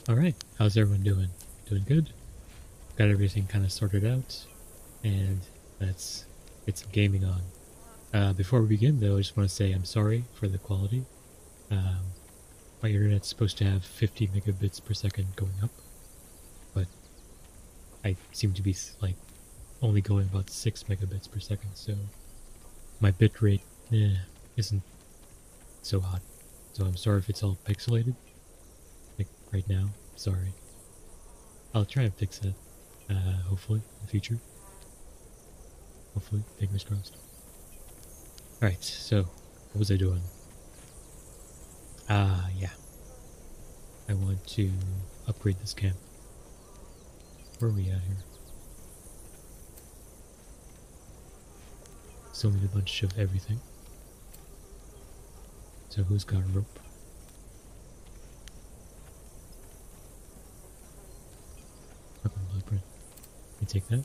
Alright, how's everyone doing? Doing good? Got everything kind of sorted out, and let's get some gaming on. Before we begin though, I just want to say I'm sorry for the quality. My internet's supposed to have 50 megabits per second going up, but I seem to be like only going about 6 megabits per second, so my bitrate isn't so hot. So I'm sorry if it's all pixelated, like right now. Sorry. I'll try and fix it, hopefully, in the future. Hopefully, fingers crossed. Alright, so, what was I doing? Yeah. I want to upgrade this camp. Where are we at here? Still need a bunch of everything. So who's got a rope? Weapon blueprint. You take that?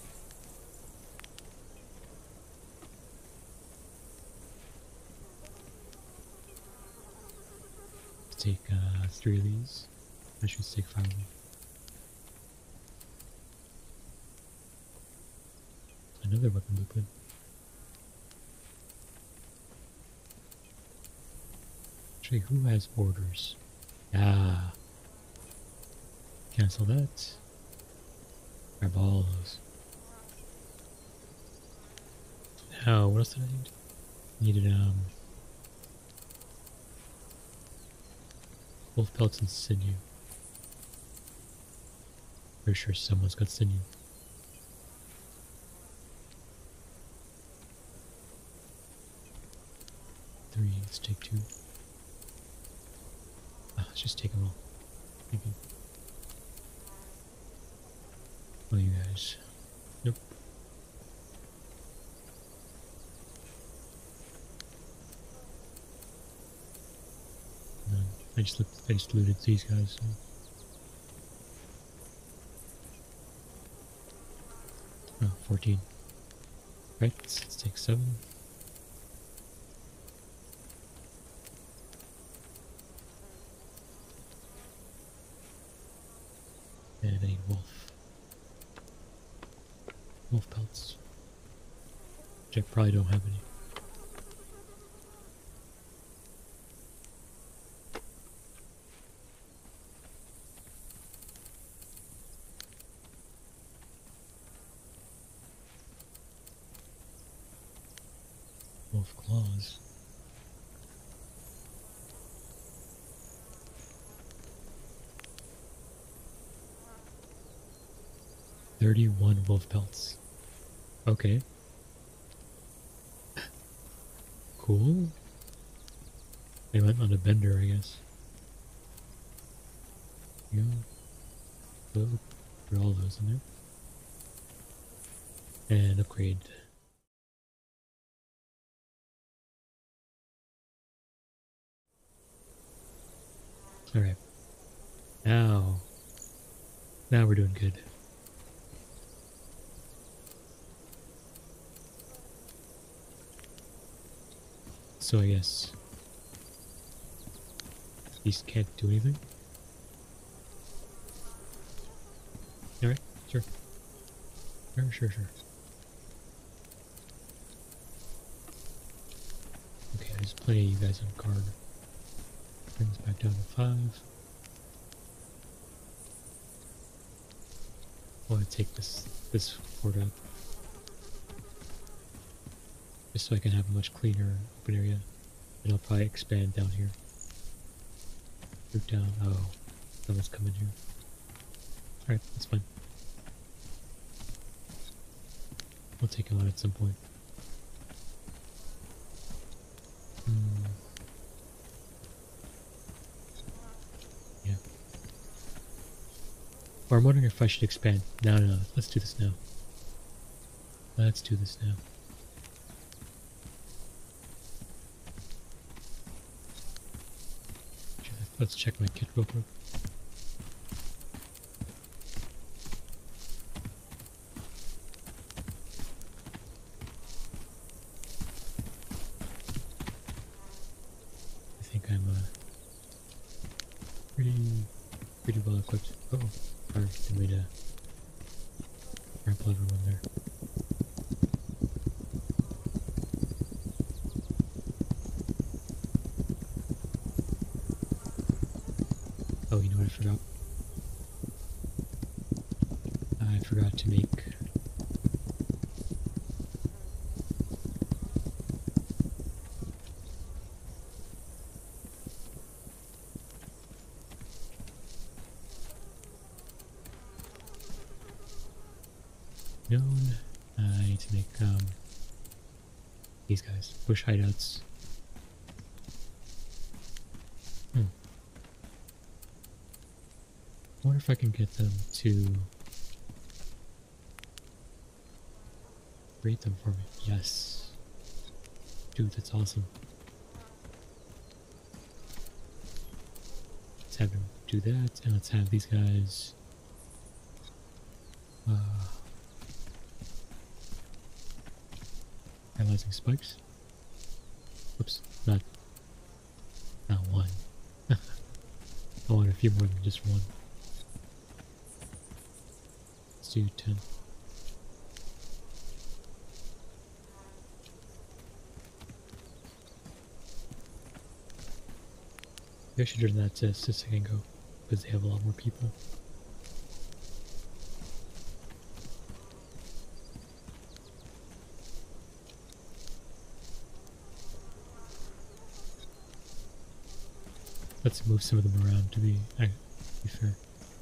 Take 3 of these. I should take 5 of them. Another weapon blueprint. Actually, who has orders? Ah. Cancel that. Grab all of those. Now, what else did I need? Needed, wolf pelts and sinew. Pretty sure someone's got sinew. Three, let's take 2. Let's just take them all. Thank you. Oh, you guys. Nope. None. I just looted these guys. So. Oh, 14. Right, let's take 7. And I need wolf pelts, which I probably don't have any. Wolf claws. $31 wolf pelts. Okay. Cool. They went on a bender, I guess. Yeah. Put all those in there. And upgrade. Alright. Now we're doing good. So I guess these can't do anything. Alright, sure. Sure. Okay, there's plenty of you guys on guard. Brings back down to 5. I want to take this fort up. Just so I can have a much cleaner open area. And I'll probably expand down here. Root down. Oh, someone's coming here. Alright, that's fine. We'll take him on at some point. Yeah. Or I'm wondering if I should expand. No, let's do this now. Let's do this now. Let's check my kit real quick. I think I'm pretty pretty well equipped. Oh, sorry, didn't mean to trample everyone there. Oh, you know what I forgot? I forgot to make known. I need to make these guys bush hideouts. I wonder if I can get them to rate them for me. Yes. Dude, that's awesome. Let's have them do that, and let's have these guys analyzing spikes. Whoops, not one. I want a few more than just one. Let's do 10. I should turn that to Sisengo, because they have a lot more people. Let's move some of them around to be fair.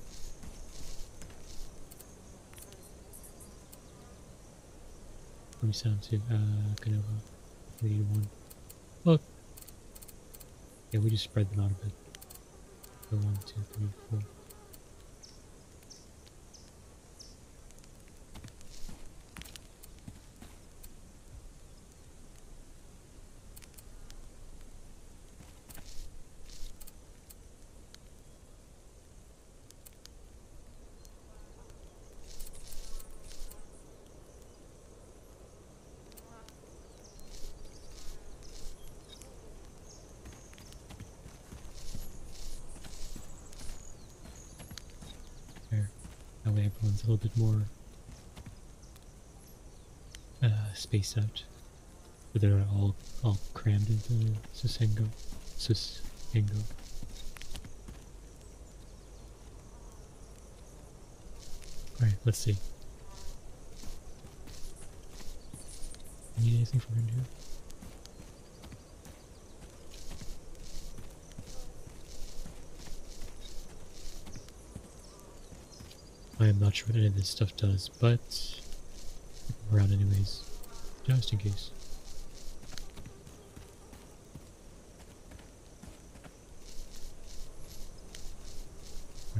What do we sound to? Canova. We need one. Look! Yeah, we just spread them out a bit. So 1, 2, 3, 4. That way everyone's a little bit more spaced out. But they're not all crammed into Sisengo. Alright, let's see. Need anything from in here? I am not sure what any of this stuff does, but I'm around anyways, just in case. Right.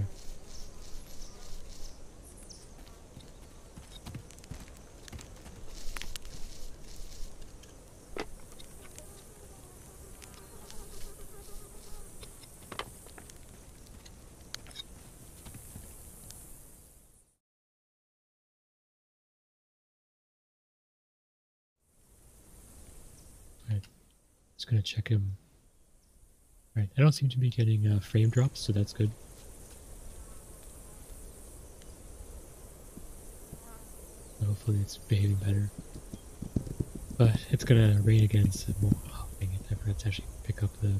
Just gonna check him. Right, I don't seem to be getting frame drops, so that's good. So hopefully it's behaving better. But it's gonna rain again, so oh, dang it, I forgot to actually pick up the...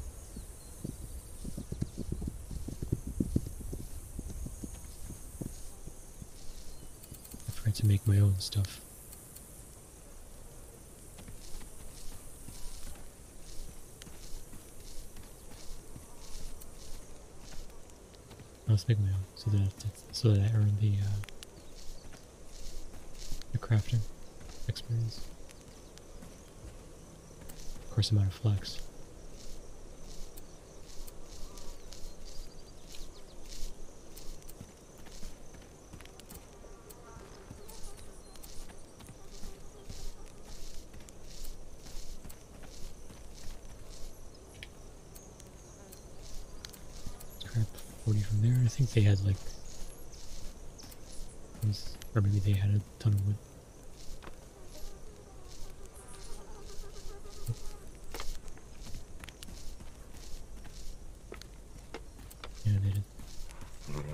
I forgot to make my own stuff. Let's make my own, so that I earn the crafting experience. Of course, I'm out of flax. Scrap 40 from there. I think they had like, or maybe they had a ton of wood. Yeah, they did.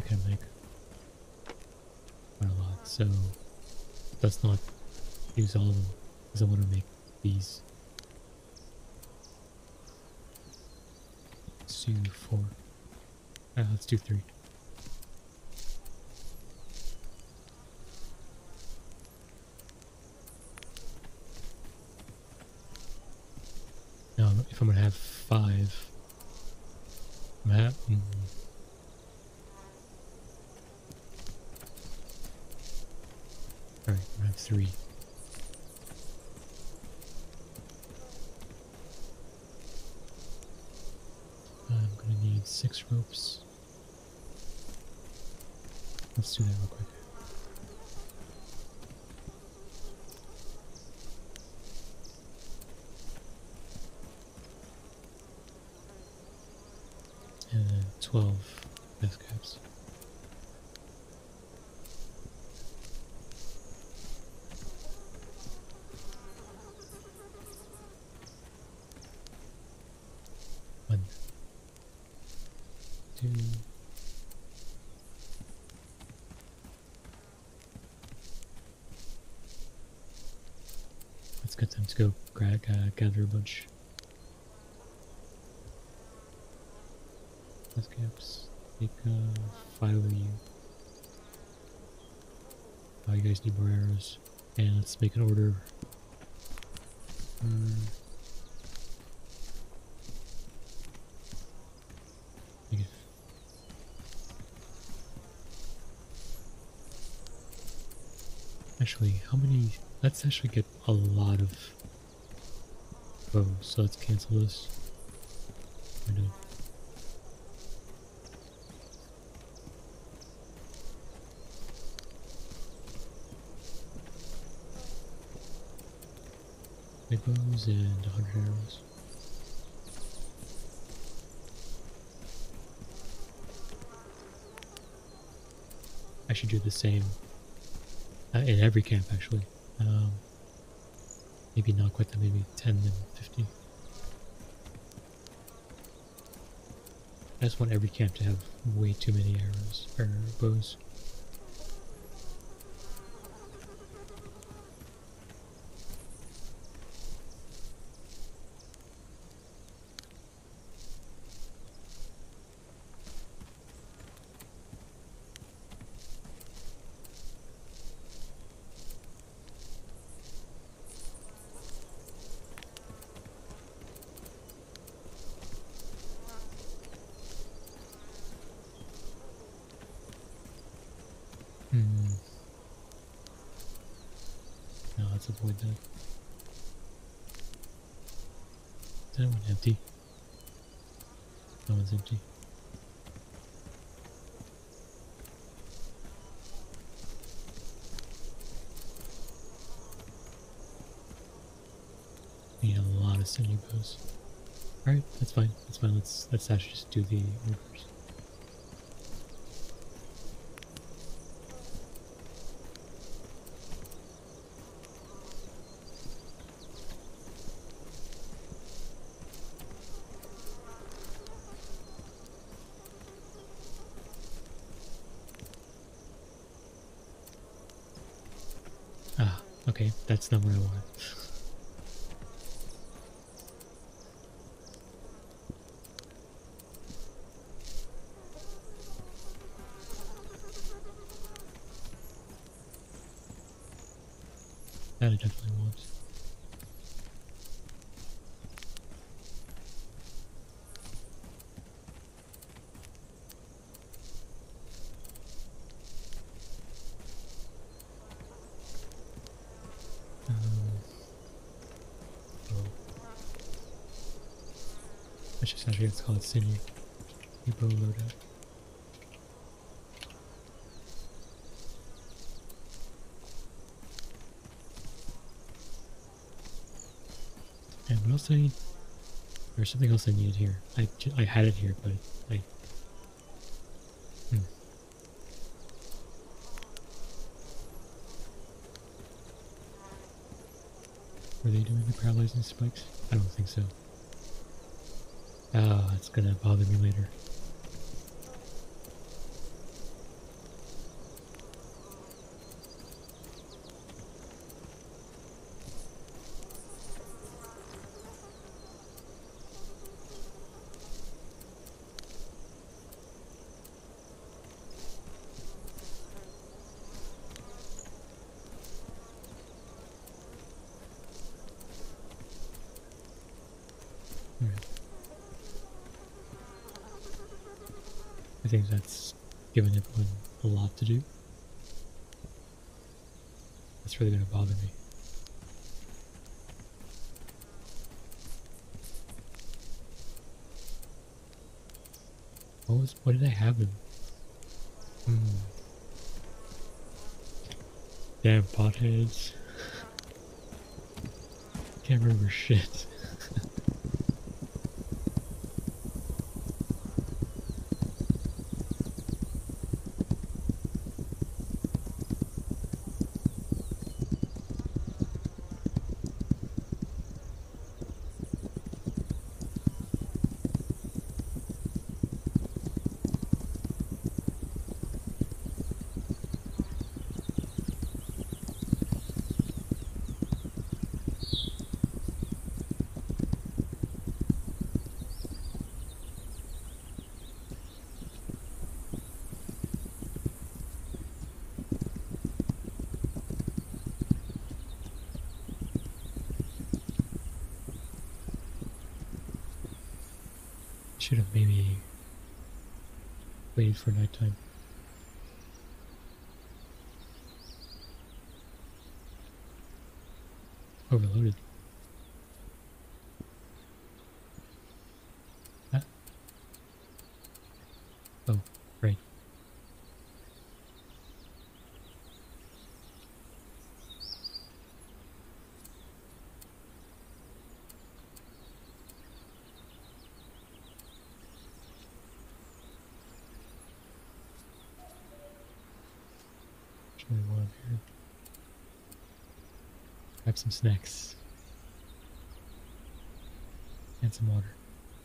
can make quite a lot, so let's not use all of them because I want to make these. Let's do 4. Let's do 3. Now, if I'm gonna have 5, I'm gonna have, alright, I'm gonna have 3. I'm gonna need 6 ropes. Let's do that real quick. And then 12 death caps. One, 2. Let's get them to go gather a bunch. Death caps. Take 5 of you. Oh, you guys need more arrows. And let's make an order. Make it. Actually, how many? Let's actually get a lot of bows, so let's cancel this. We're done. Big bows and 100 arrows. I should do the same in every camp, actually. Maybe not quite that, maybe 10 and 50. I just want every camp to have way too many arrows, or bows. No, let's avoid that. Is that one empty? That one's empty. We need a lot of sinew bows. Alright, that's fine. That's fine. Let's actually just do the reverse. Okay, that's not what I want. That I definitely want. I should actually let's call it sinew. Bow loadout. And what else do I need? There's something else I needed here. I had it here, but Were they doing the paralyzing spikes? I don't think so. Oh, it's gonna bother me later. think that's given everyone a lot to do. That's really gonna bother me. What did I have him? Damn potheads. Can't remember shit. Should have maybe waited for nighttime. Overloaded. Huh? Oh, right. Should we want here? Grab some snacks. And some water.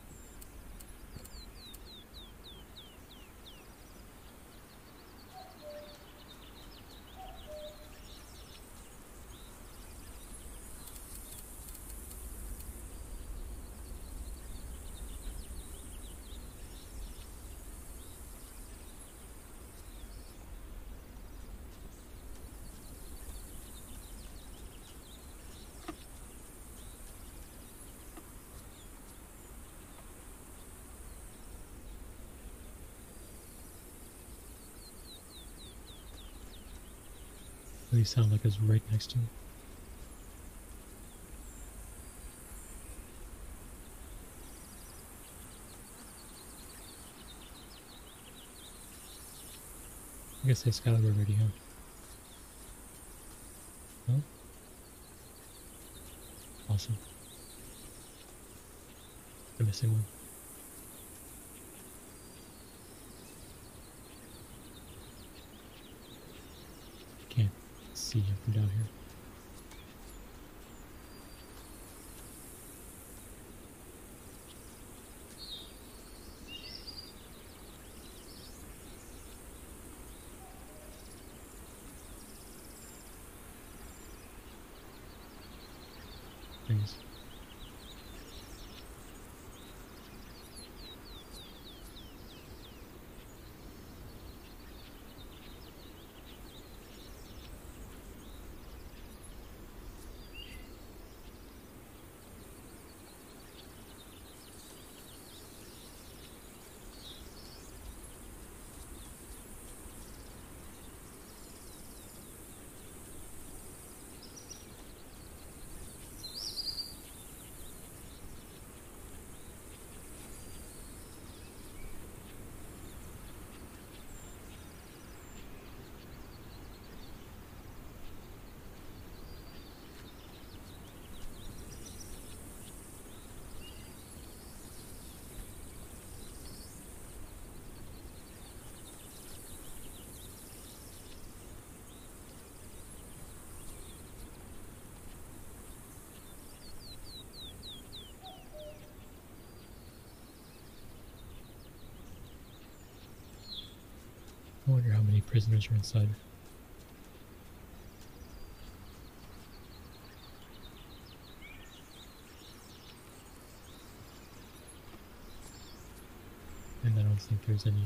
Really sound like it's right next to me. I guess it's gotta be already, huh? No? Awesome. The missing one. Can't see him from down here. Things. I wonder how many prisoners are inside. And I don't think there's any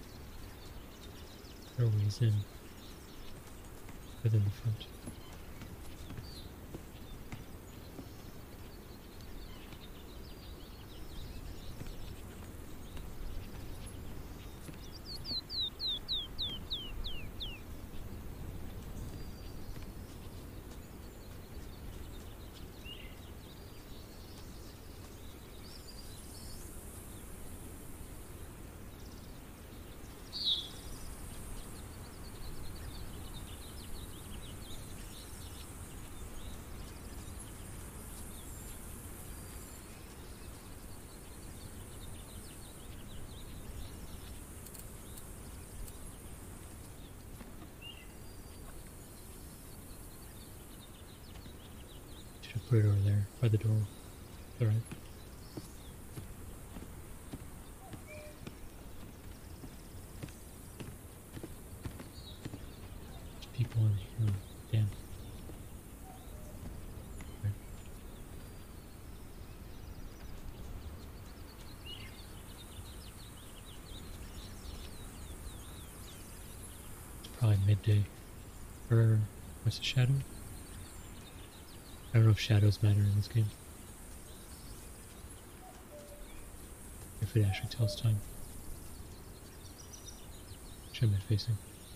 doorways in within the front. put it over there by the door. Alright. There's people in here. Damn. Right. It's probably midday. Or what's the shadow? I don't know if shadows matter in this game. If it actually tells time. Which am I facing?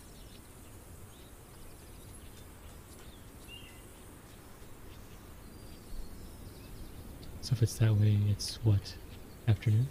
So if it's that way, it's what? Afternoon?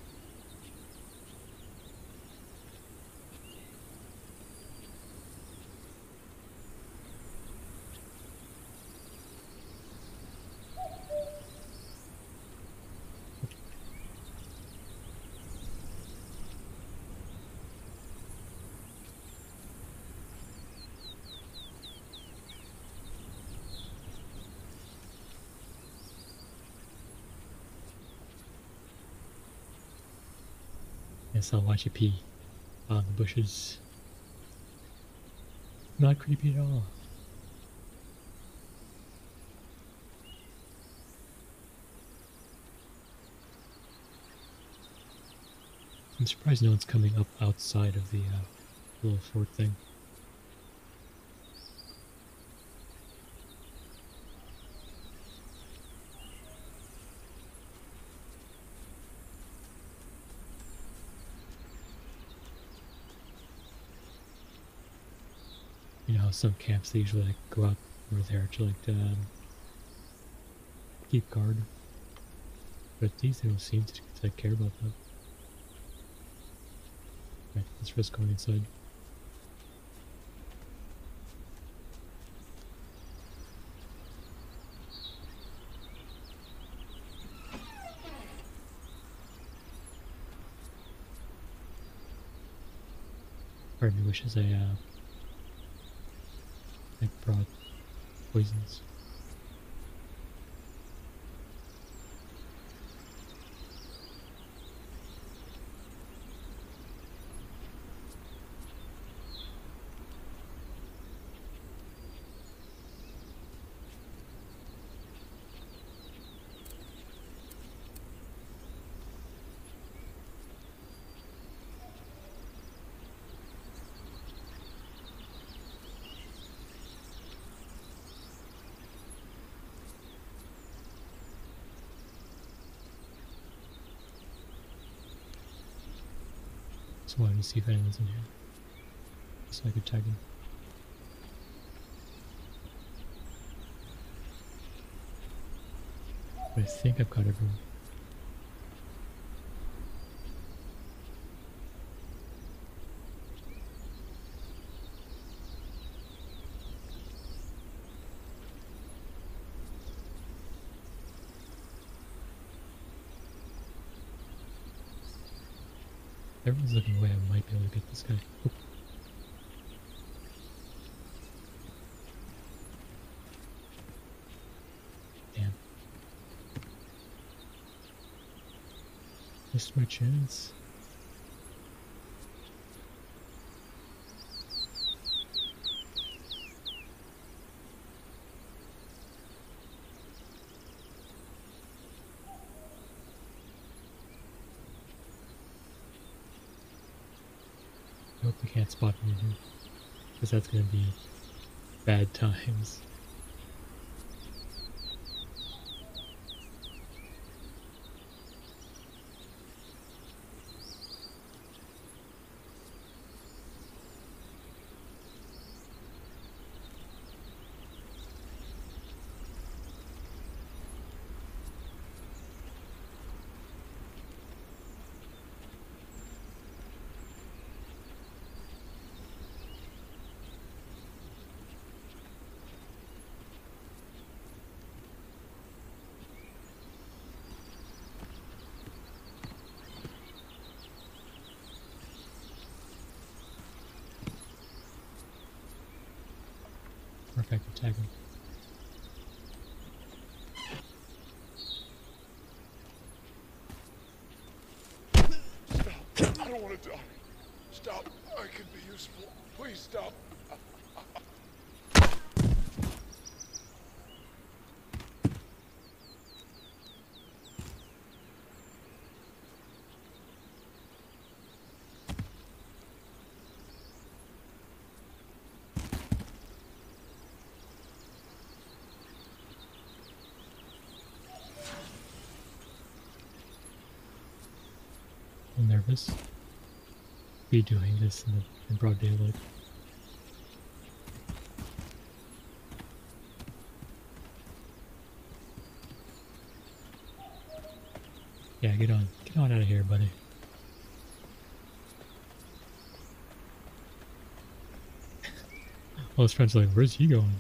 Guess I'll watch you pee on the bushes. Not creepy at all. I'm surprised no one's coming up outside of the little fort thing. You know how some camps they usually like go out over there to like keep guard, but these they don't seem to care about that. Right, let's risk going inside. Part of me wishes I brought poisons. So I wanted to see if anyone's in here, so I could tag him. But I think I've got everyone. Everyone's looking away, I might be able to get this guy. Oop. Damn. Missed my chance. I hope they can't spot me in here, because that's going to be bad times. Or if I could tag him. die. Stop. I can be useful. Please stop. I'm nervous. Be doing this in broad daylight. Yeah, get on out of here, buddy. Well, his friend's like, where's he going?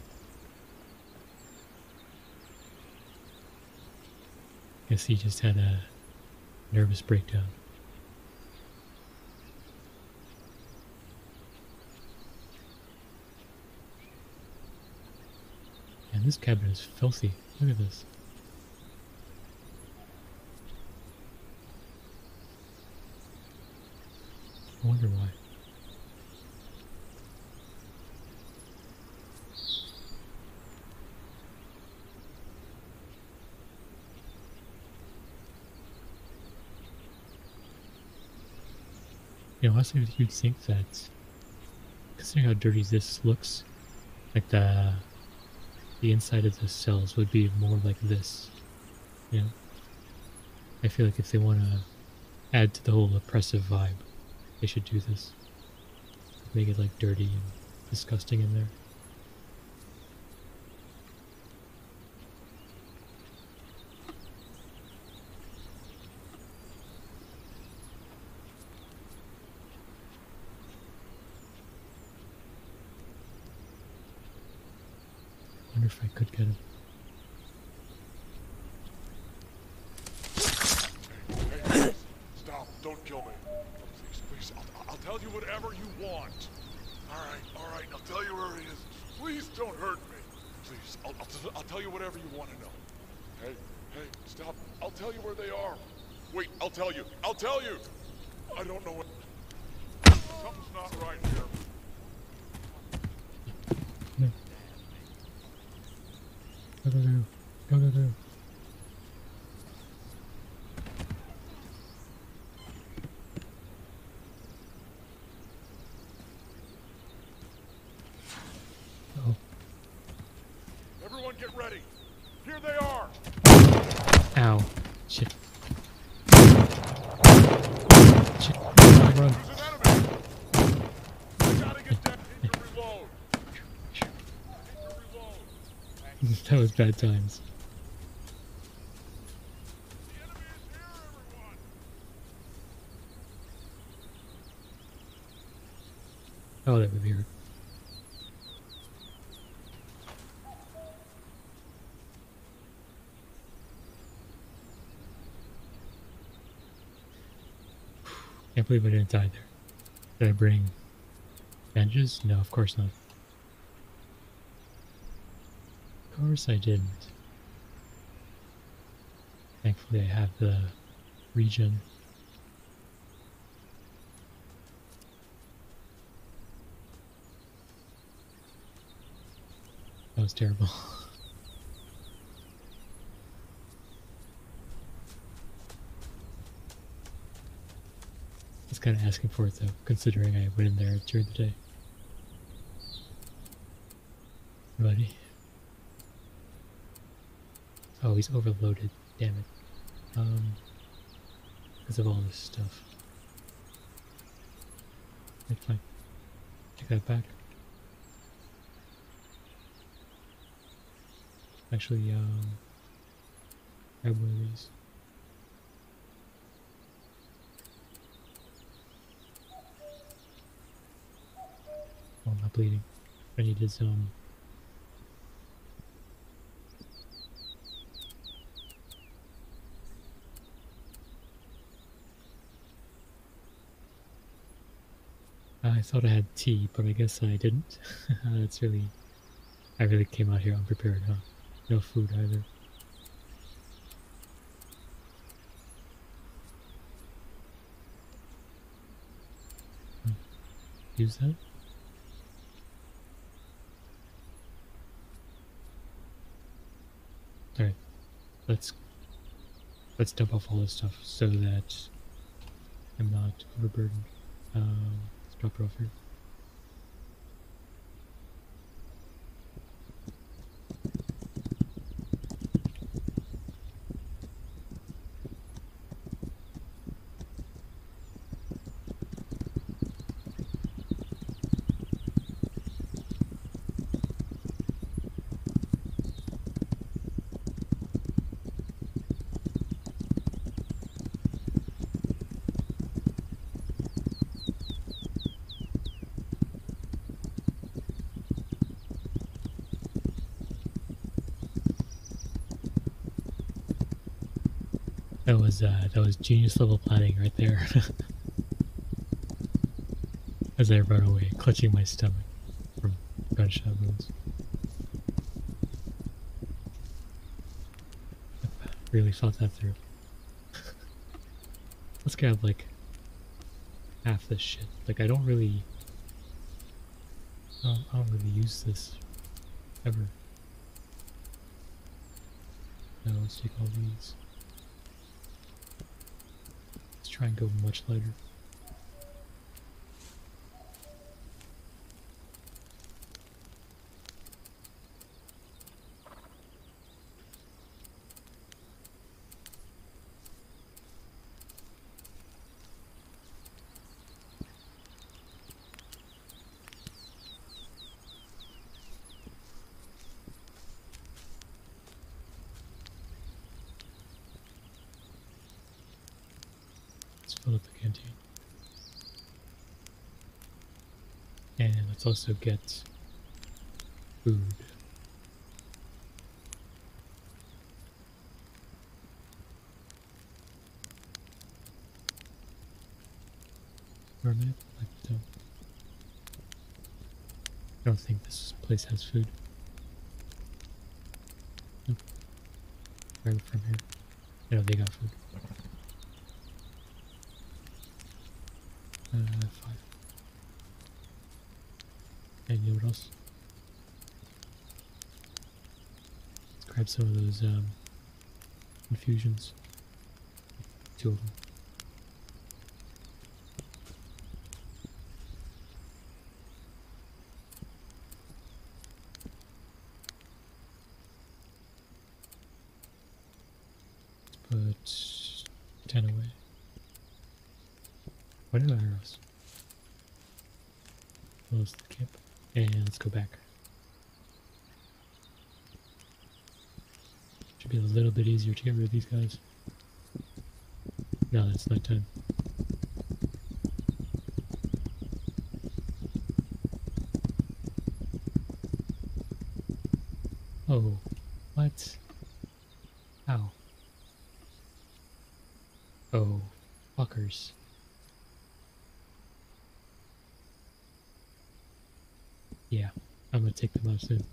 Guess he just had a nervous breakdown. And this cabin is filthy. Look at this. I wonder why. You know, honestly, you'd think that, considering how dirty this looks, like the inside of the cells would be more like this. You know? I feel like if they want to add to the whole oppressive vibe, they should do this. Make it like dirty and disgusting in there. I wonder if I could get him. Hey, stop. Don't kill me. Please, I'll tell you whatever you want. All right, I'll tell you where he is. Please don't hurt me. Please, I'll tell you whatever you want to know. Hey, stop. I'll tell you where they are. Wait, I'll tell you. I don't know what... Something's not right here. No. Go. Oh. Everyone get ready. Here they are. Ow. Shit. Shit. Run. There's an enemy. I gotta get down. I need to reload. That was bad times. The enemy is here, everyone. Oh, that would be weird. Can't believe I didn't die there. Did I bring bandages? No, of course not. Of course I didn't. Thankfully I have the regen. That was terrible. I was kind of asking for it though, considering I went in there during the day. Buddy. Oh, he's overloaded. Damn it. Because of all this stuff. Right, fine. Take that back. Actually, grab one of these. Oh, I'm not bleeding. I need his, I thought I had tea, but I guess I didn't. I really came out here unprepared, huh? No food either. use that. Alright, let's dump off all this stuff so that I'm not overburdened. Let's drop it off here. That was genius level planning right there. As I run away, clutching my stomach from gunshot wounds. Really thought that through. Let's grab like half this shit. Like I don't really use this ever. No, let's take all these. Let's try and go much lighter. Fill up the canteen. And let's also get food. Mermaid? I don't think this place has food. Nope. Grab it from here. I know they got food. 5. And you know what else? Let's grab some of those infusions. 2 of them. Let's put 10 away. What are arrows? Close the camp. And let's go back. Should be a little bit easier to get rid of these guys. No, that's nighttime. Oh, what? Ow. Oh, fuckers. Yeah, I'm gonna take them out soon.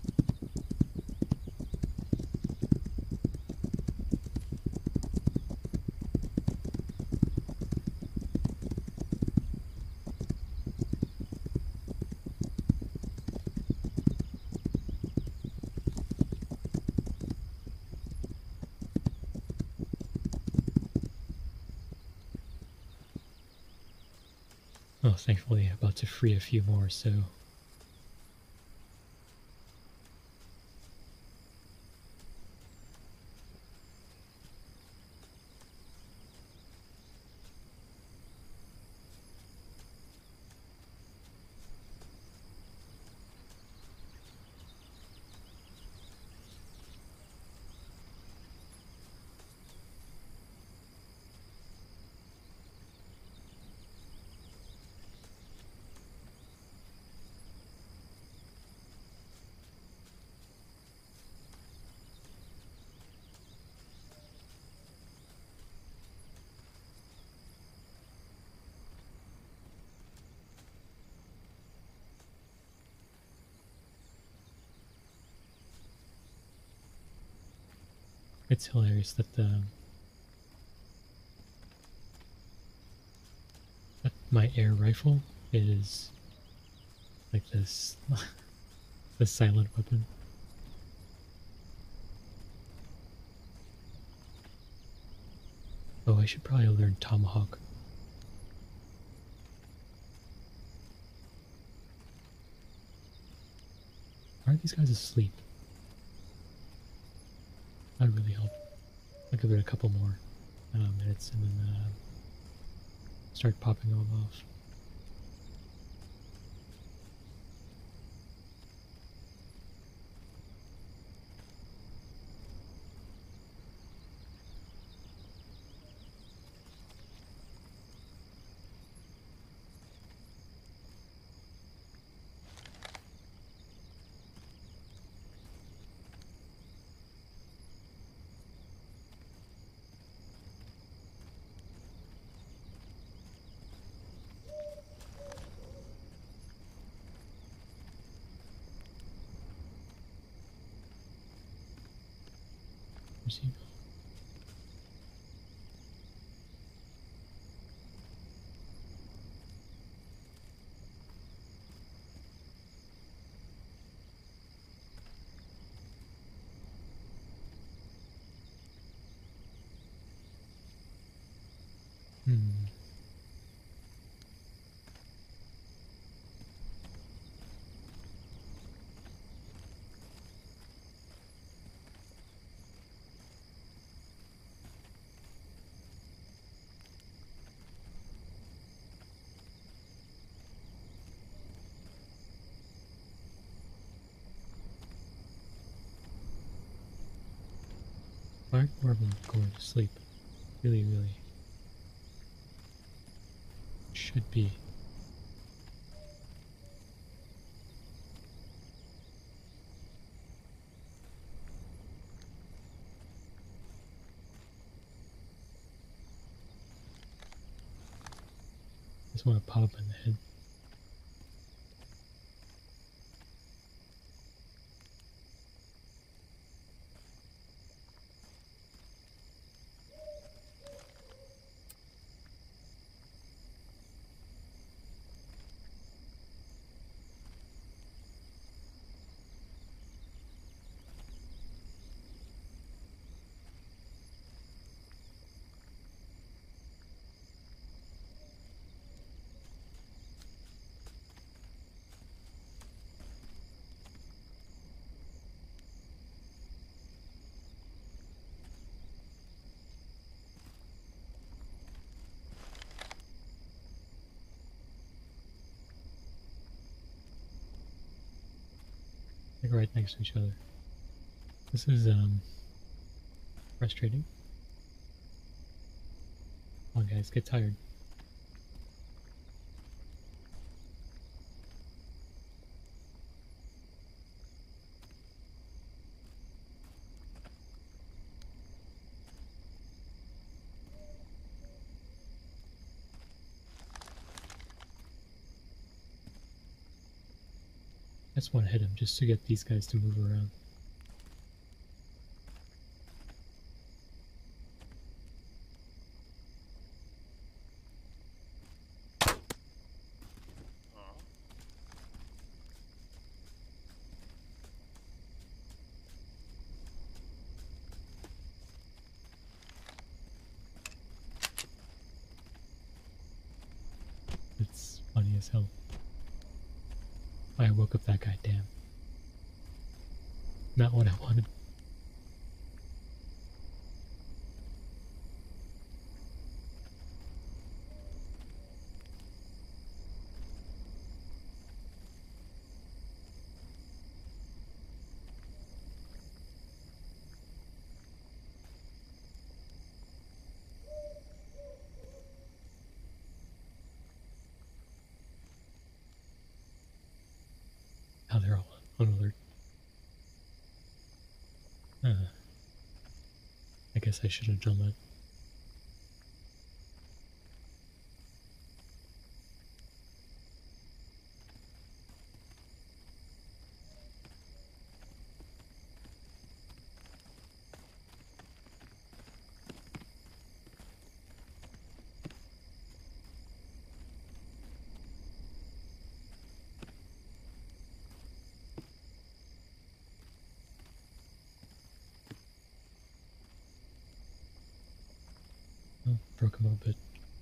Oh, thankfully, about to free a few more, so it's hilarious that that my air rifle is like this, the silent weapon. Oh, I should probably learn tomahawk. Aren't these guys asleep? That'd really help. I'll give it a couple more minutes and then start popping them off. Where's he go? Hmm. Why aren't more of them going to sleep? Really, really should be. Just want to pop in the head. Like right next to each other. This is frustrating. Come on guys, get tired. I just want to hit him just to get these guys to move around. It's funny as hell. I woke up that guy, damn. Not what I wanted. Now they're all on alert. I guess I should have done that. broke a little bit.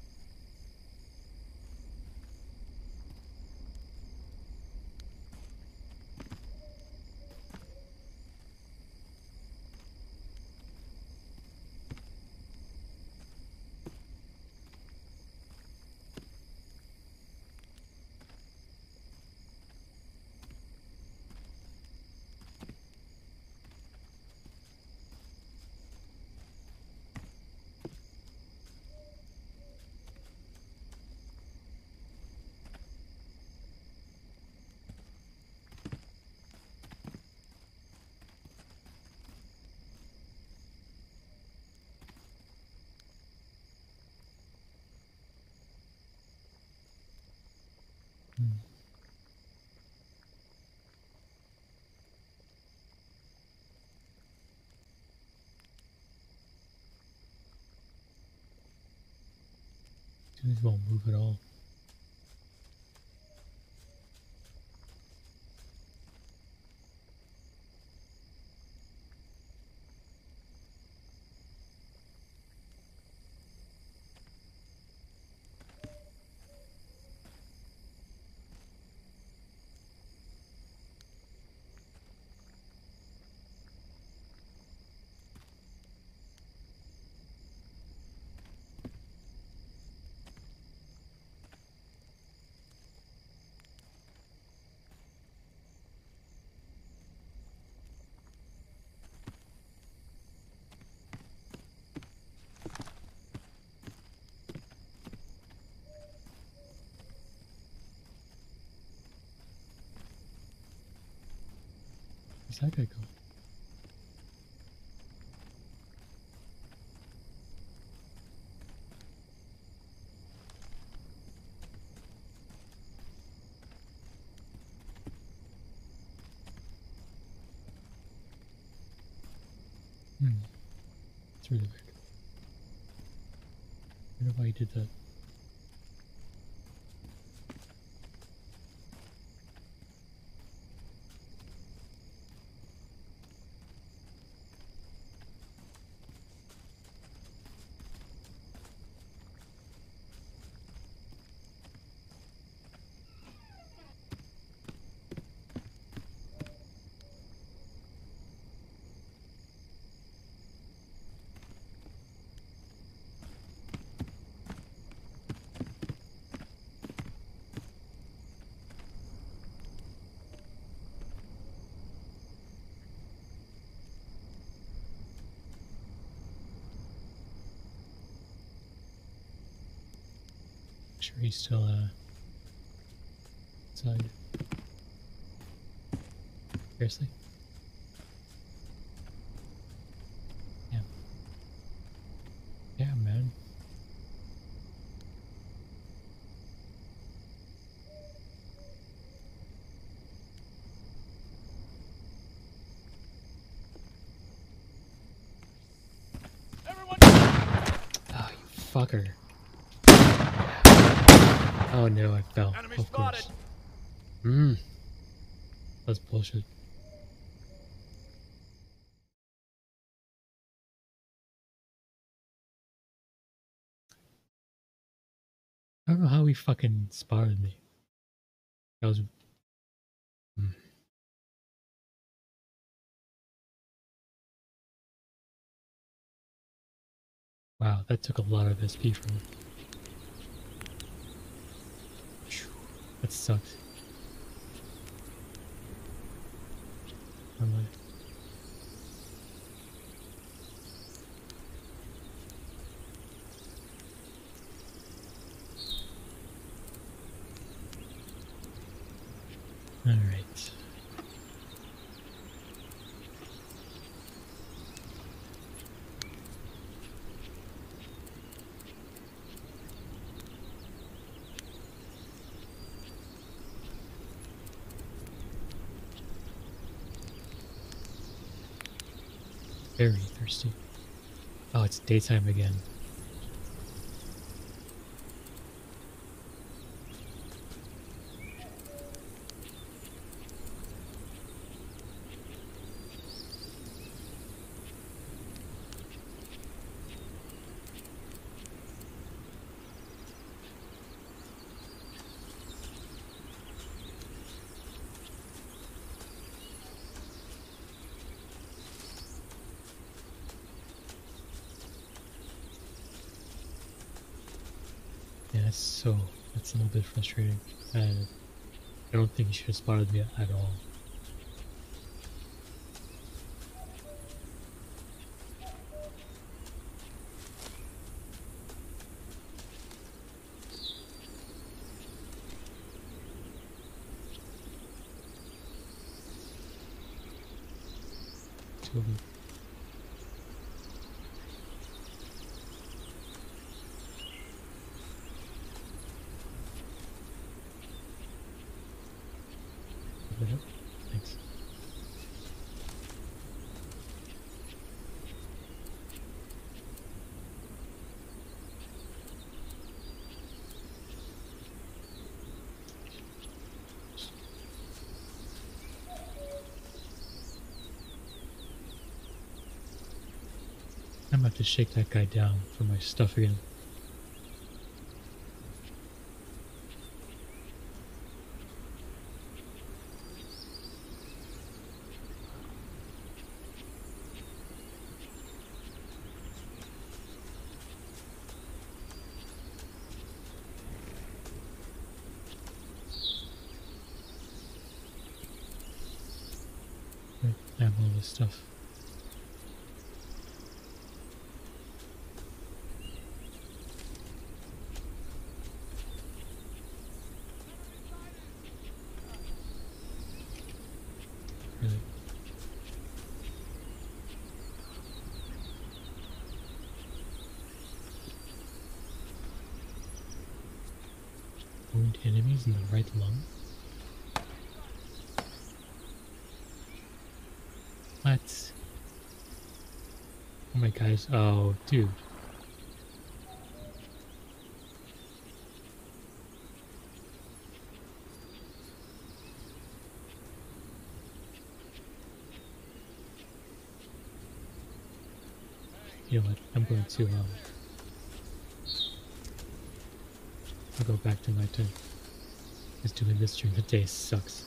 These won't move at all. Where's that guy go? It's really weird. I don't know why he did that. Sure he's still inside. Seriously? Yeah. Yeah, man. Everyone! Oh, you fucker. Oh no, I fell. Enemy Of spotted. course. That's bullshit. I don't know how he fucking spotted me. That was... Wow, that took a lot of SP from him. That sucks. I'm like... Alright. Very thirsty. Oh, it's daytime again. So that's a little bit frustrating. I don't think you should have spotted me at all. Two of them. Thanks. I'm about to shake that guy down for my stuff again. I have all this stuff. Really? Wound enemies in the right lung? What? Oh my gosh. Oh, dude. You know what? I'm going to, I'll go back to my turn. Because doing this during the day sucks.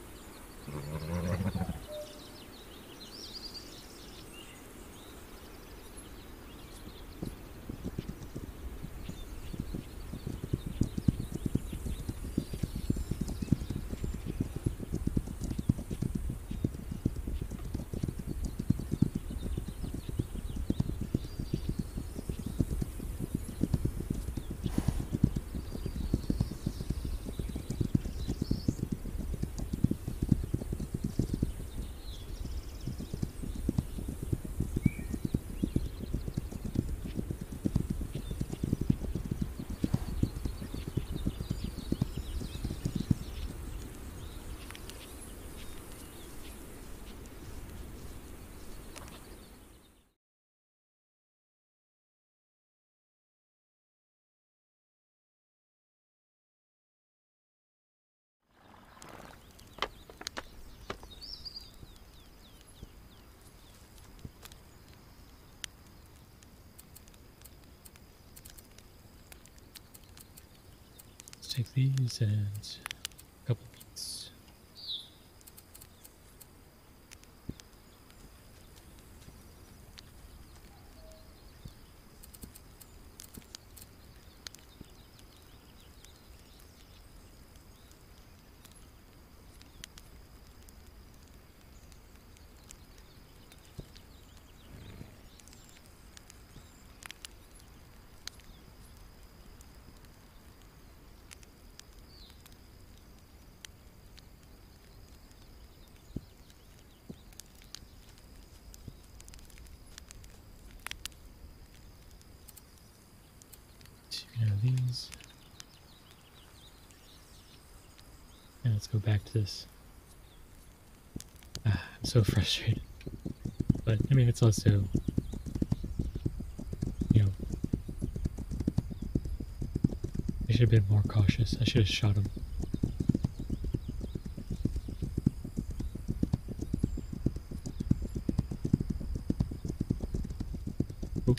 Let's take these and a couple beets. These. And let's go back to this. I'm so frustrated. But, I mean, it's also, you know, I should have been more cautious. I should have shot him. Oop.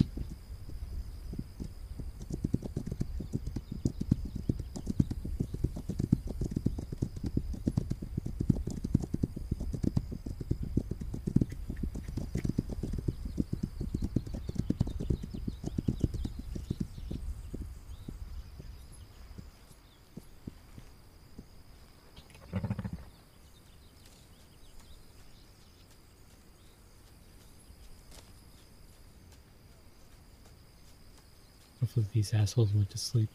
Hopefully these assholes went to sleep.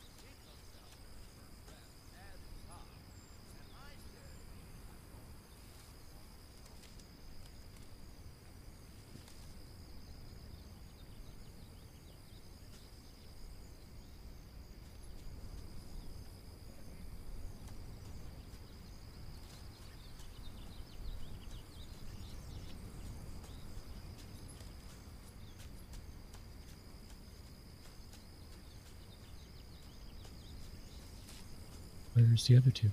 Where's the other two?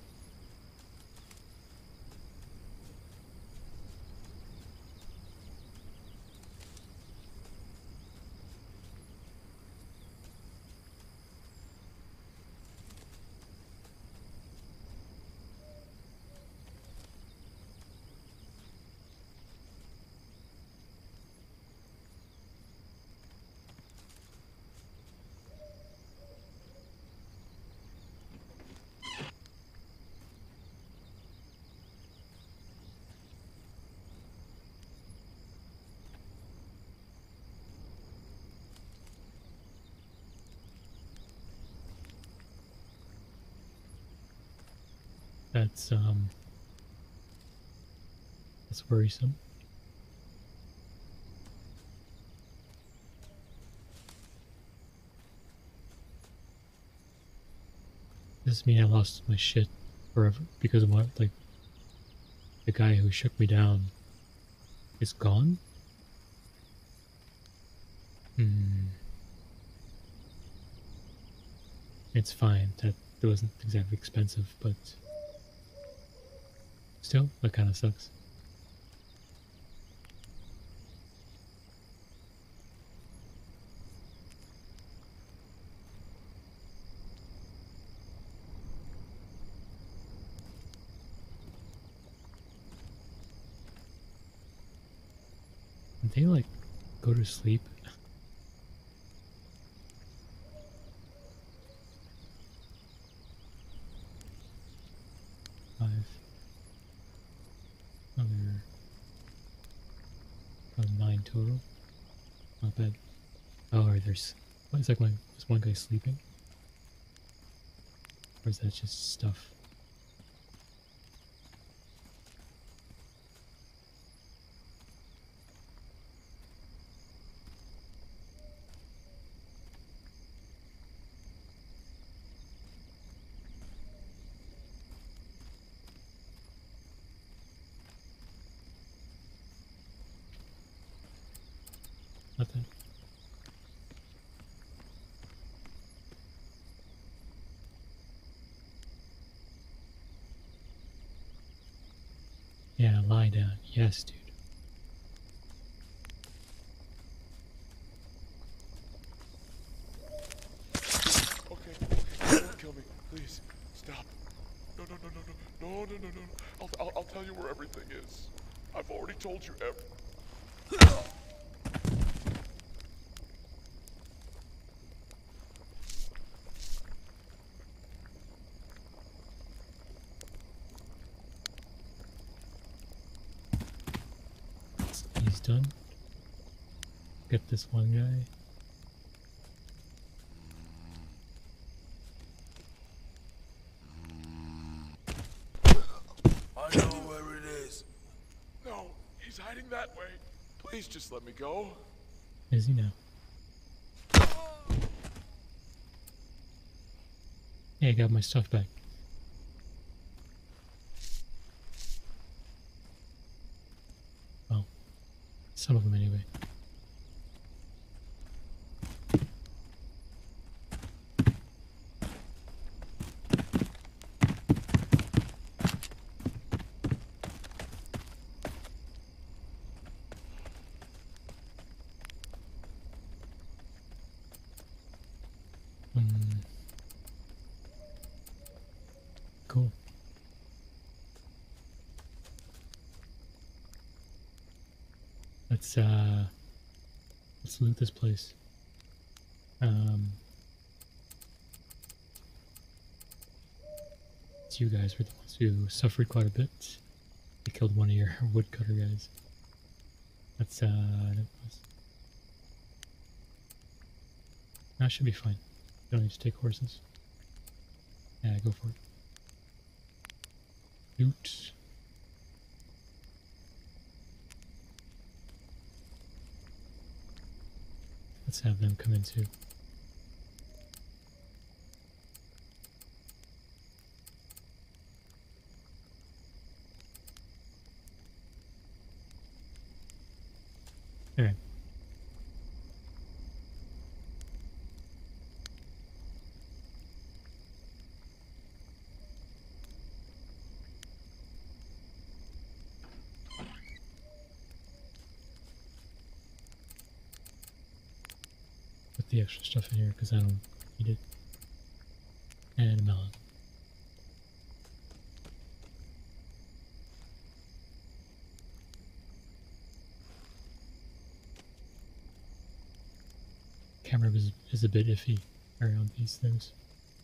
That's worrisome. Does this mean I lost my shit forever because of what? Like, the guy who shook me down is gone? It's fine. That wasn't exactly expensive, but still, that kind of sucks. Did they, like, go to sleep? Five. Another 9 total. Not bad. Oh, there's... What is that going? Is one guy sleeping? Or is that just stuff? Nothing. Yeah, lie down. Yes, dude. Okay, don't kill me, please. Stop. No, no, no, no, no, no, no, no, no. I'll tell you where everything is. I've already told you He's done. Get this one guy. I know where it is. No, he's hiding that way. Please just let me go. Is he now? Hey, I got my stuff back. Well, some of them anyway. Cool. Let's loot this place. You guys were the ones who suffered quite a bit. They killed one of your woodcutter guys. Let's That should be fine. Don't need to take horses. Yeah, go for it. Loot. Let's have them come in too. Alright. Put the extra stuff in here because I don't need it. And a melon. Camera is a bit iffy around these things.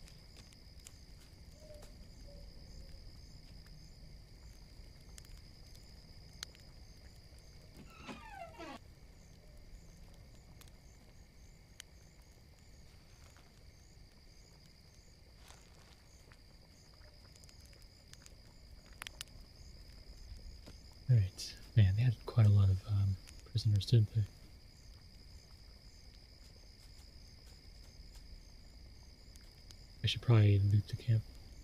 Alright. Man, they had quite a lot of prisoners, didn't they? I should probably loot the camp.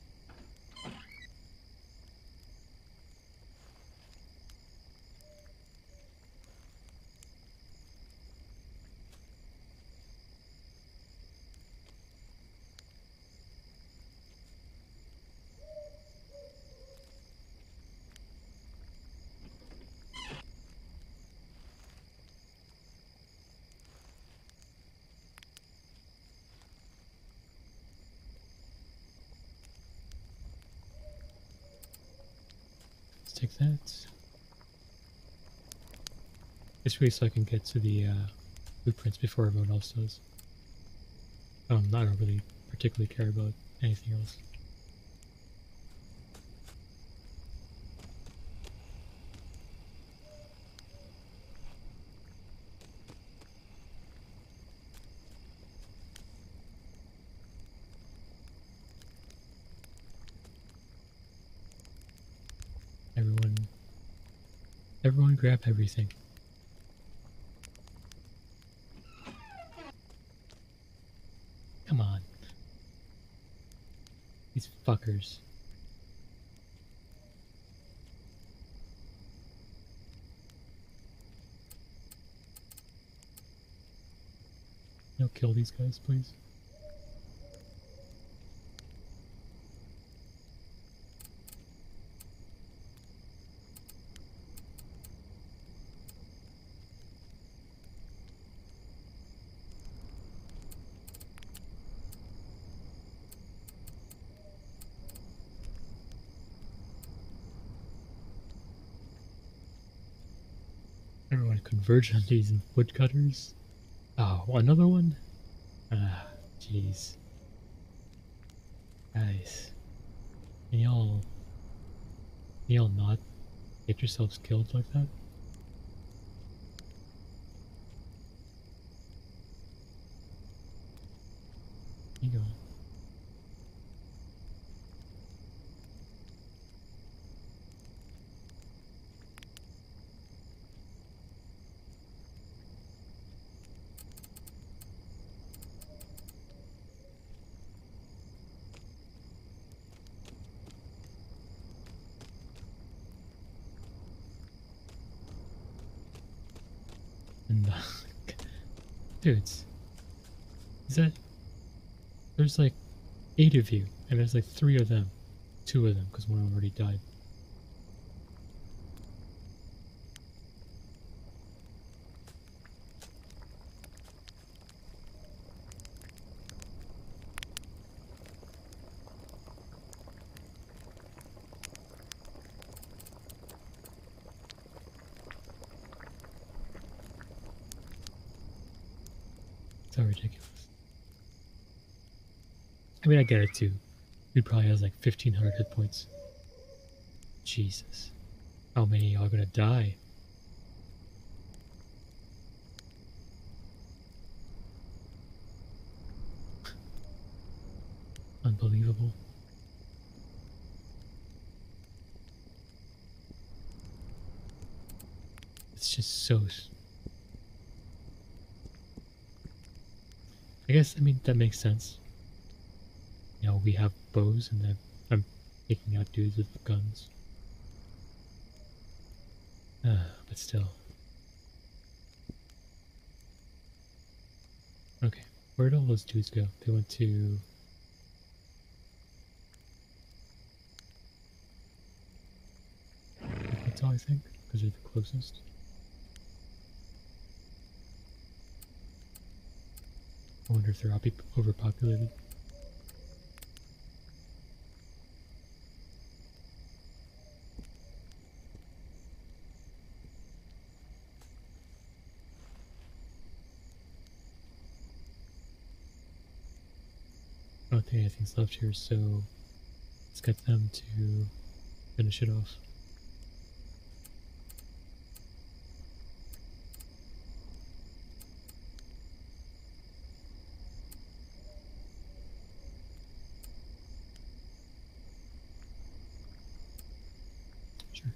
Take that. It's really so I can get to the blueprints before everyone else does. I don't really particularly care about anything else. Everyone grab everything. Come on. These fuckers. No, kill these guys, please. Everyone converge on these woodcutters. Oh, another one? Ah, jeez. Guys. Can y'all not get yourselves killed like that? You go. And dudes, is that there's like 8 of you, and there's like 3 of them, 2 of them, because one already died. So ridiculous. I mean, I get it too. He probably has like 1,500 hit points. Jesus. How many are gonna die? unbelievable. It's just so... I guess, I mean, that makes sense. You know, we have bows and then I'm taking out dudes with guns. But still. Okay, where'd all those dudes go? They went to... Arkansas, I think, because they're the closest. I wonder if they're overpopulated. I don't think anything's left here, so let's get them to finish it off. Sure.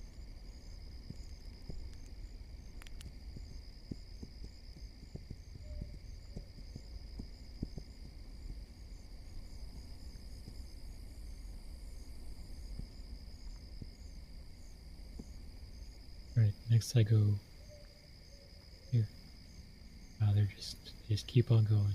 Alright, next I go here. Wow, they just keep on going.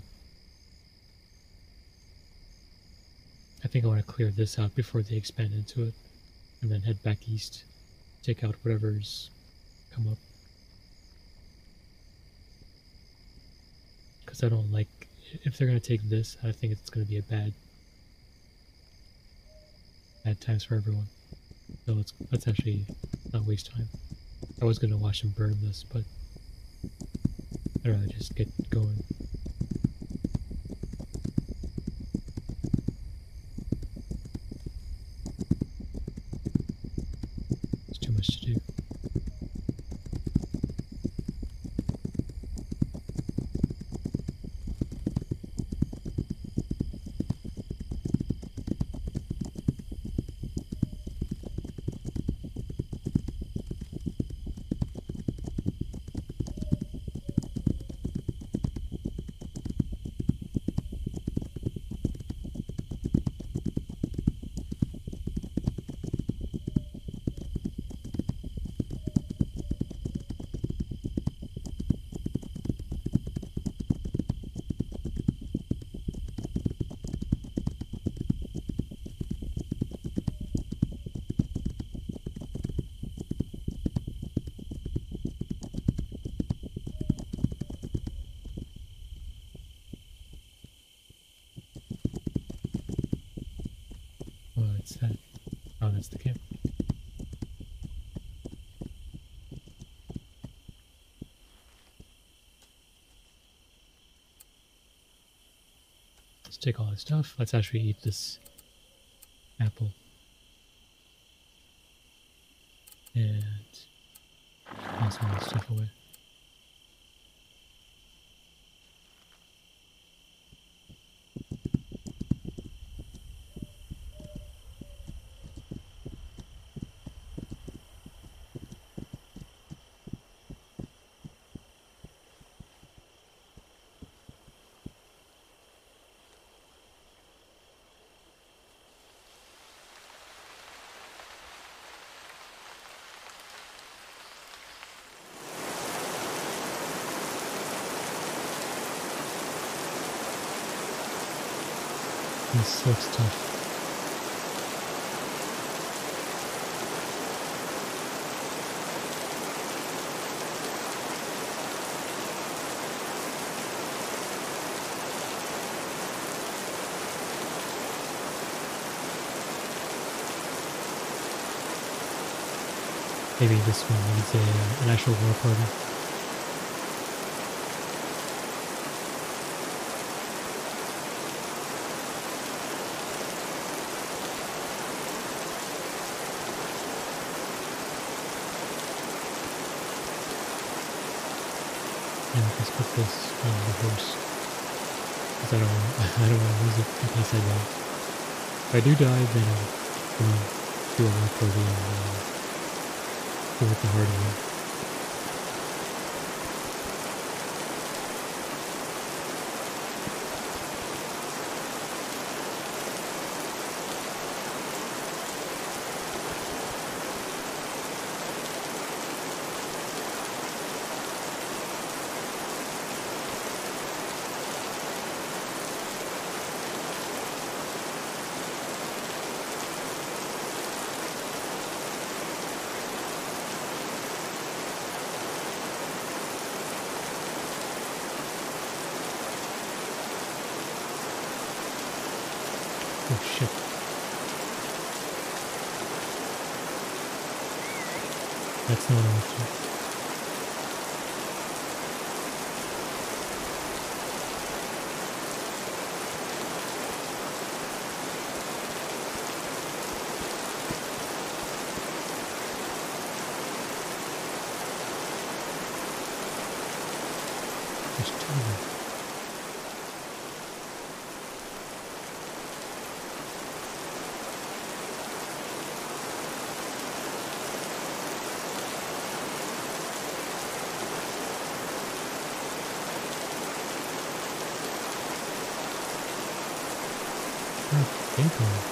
I think I want to clear this out before they expand into it, and then head back east, take out whatever's come up. Because I don't like, if they're going to take this, I think it's going to be a bad times for everyone. So let's actually not waste time. I was going to watch them burn this, but I'd rather just get going. It's too much to do. What's that? Oh, that's the camp. Let's take all this stuff. Let's actually eat this apple. And toss all this stuff away. This looks tough. Maybe this one needs an actual war party. Yeah, let's put this on the horse. Because I don't want to lose it in case I don't. If I do die, then I'm gonna do a lot for the do it the hard way. Oh shit. That's not an option. There's two of them. Think on.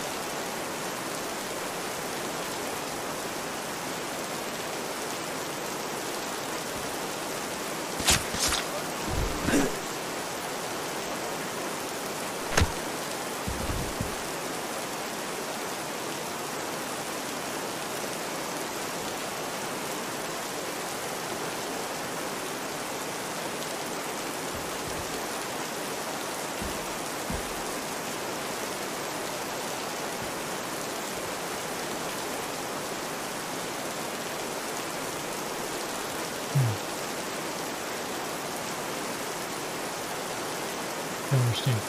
I don't understand.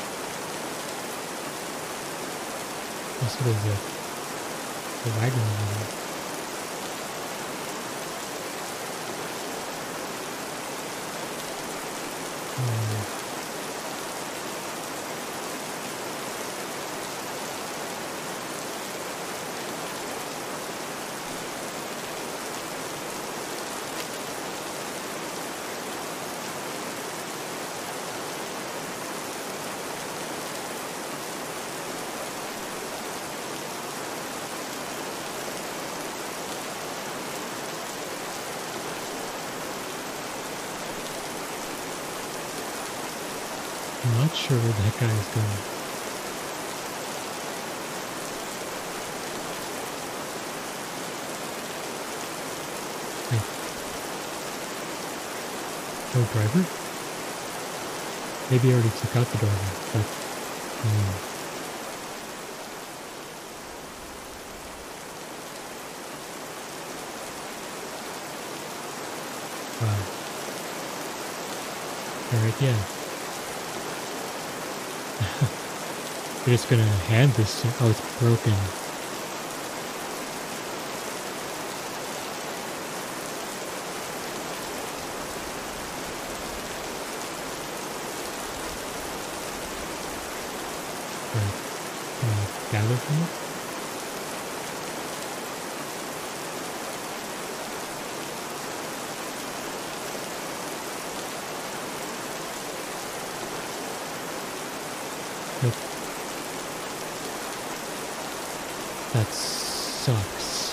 What's what is it? The wagon over there. I'm not sure where that guy is going. Wait. No driver? Maybe I already took out the driver, but... Wow. Alright, yeah. We're just gonna hand this to... Oh, it's broken. Right. Can I gather from it? Nope. That sucks.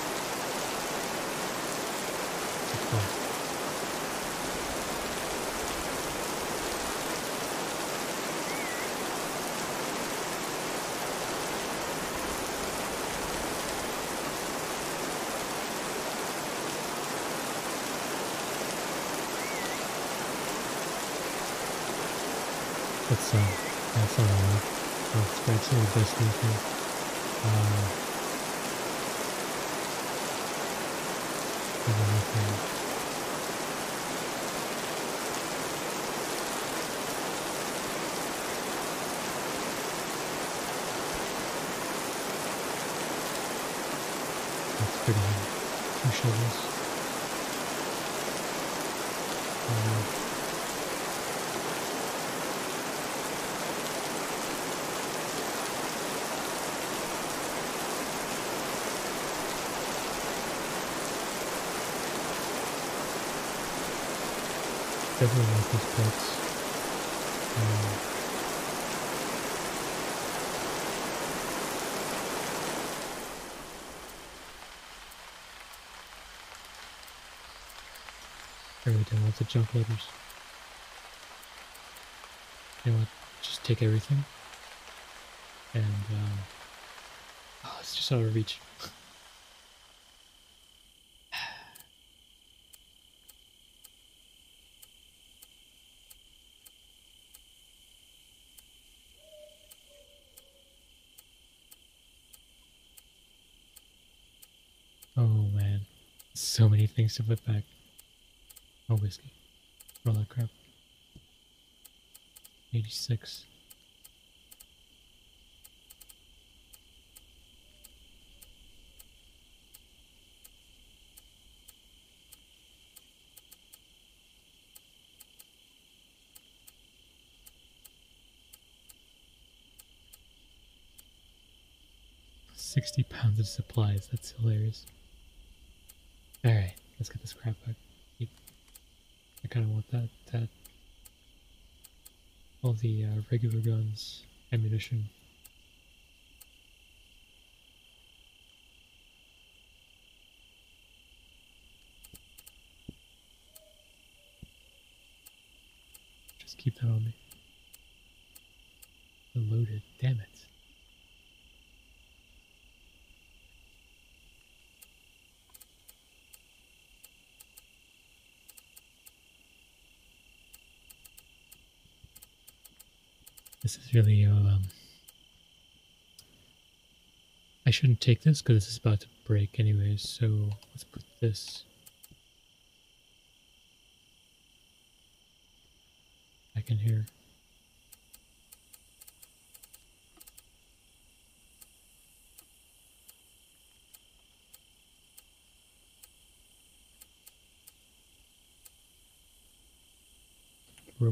That's alright. I'll spread some of this thing. That's pretty good. 2 shovels. Definitely like these parts. I really don't want the junk loaders. You know what? Just take everything. And, oh, it's just out of reach. Oh man, so many things to put back. Oh, whiskey. All that crap. 86. £60 of supplies. That's hilarious. Alright, let's get this crap back. I kind of want that. All the regular guns, ammunition. Just keep that on me. Loaded, damn it. This is really, I shouldn't take this because this is about to break anyways, so let's put this back in here. Rope.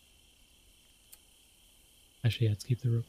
Actually, yeah, let's keep the rope.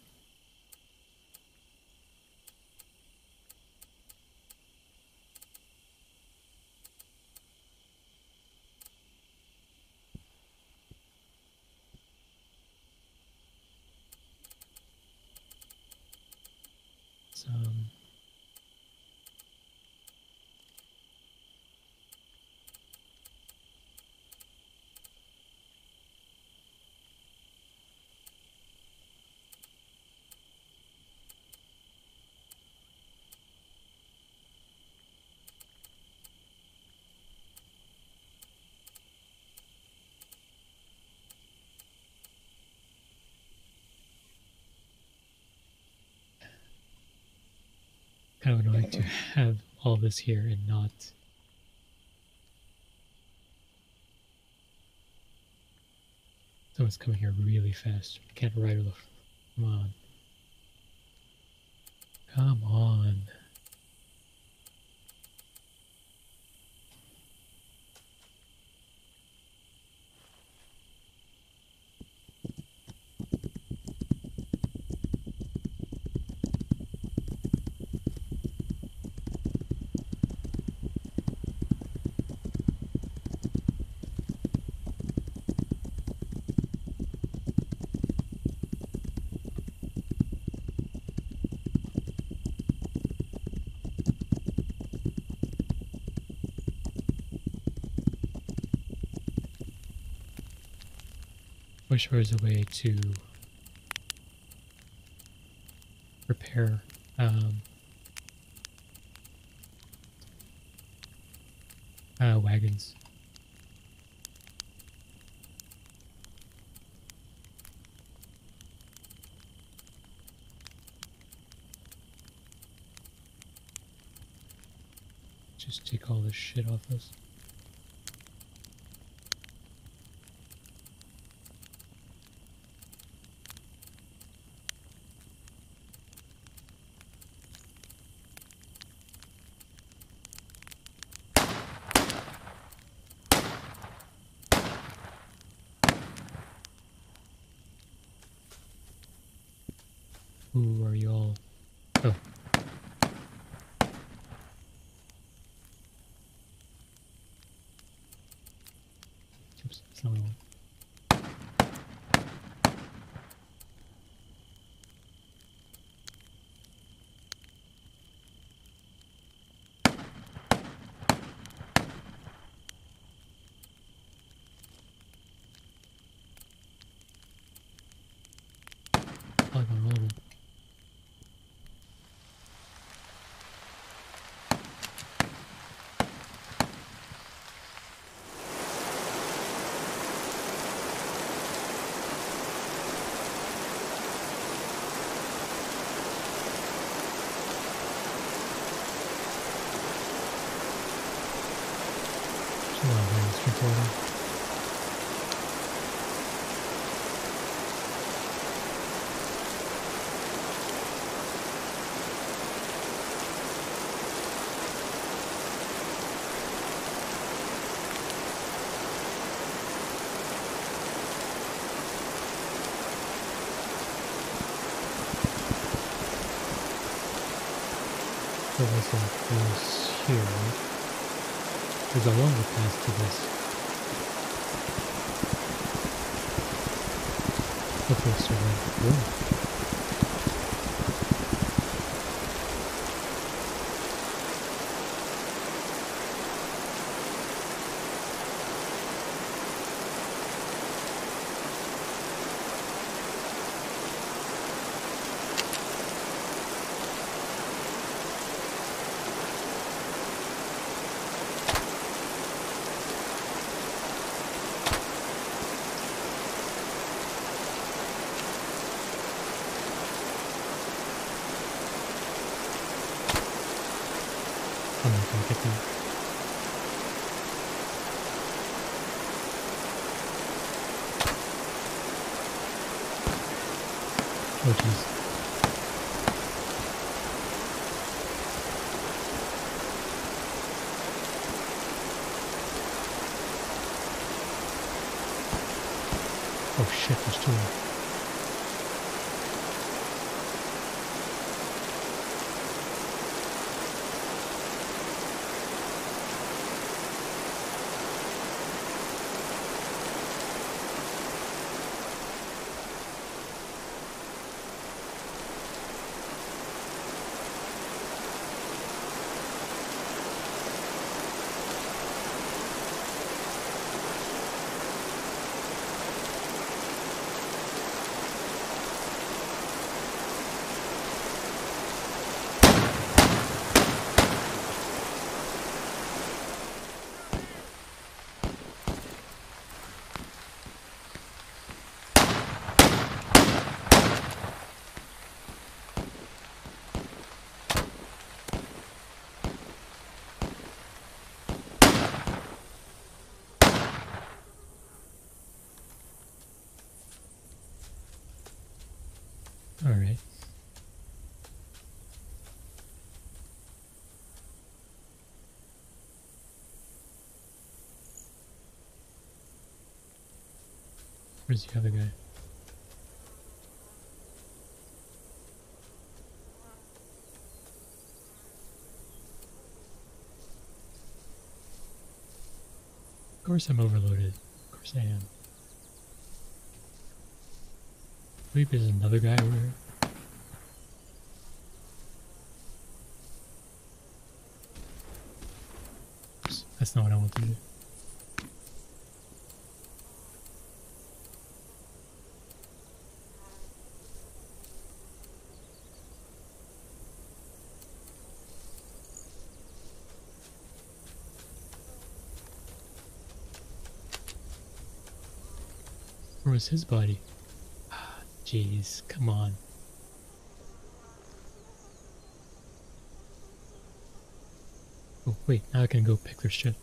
Kind of annoying to have all this here and not. Someone's coming here really fast. Can't ride her. Come on. Come on. Wish there was a way to repair wagons. Just take all this shit off us. Who are you all? Oh. Oops, that's not what I want. Come on, man, let's drink water. So this goes here, right? There's a longer path to this. Hopefully it's still right. I'm not gonna get there. Oh jeez. Oh shit, there's two of them. Alright. Where's the other guy? Of course I'm overloaded. Of course I am. I believe there's another guy over here. Oops, that's not what I want to do. Where was his body? Ah, jeez, come on. Oh, wait, now I can go pick their shit.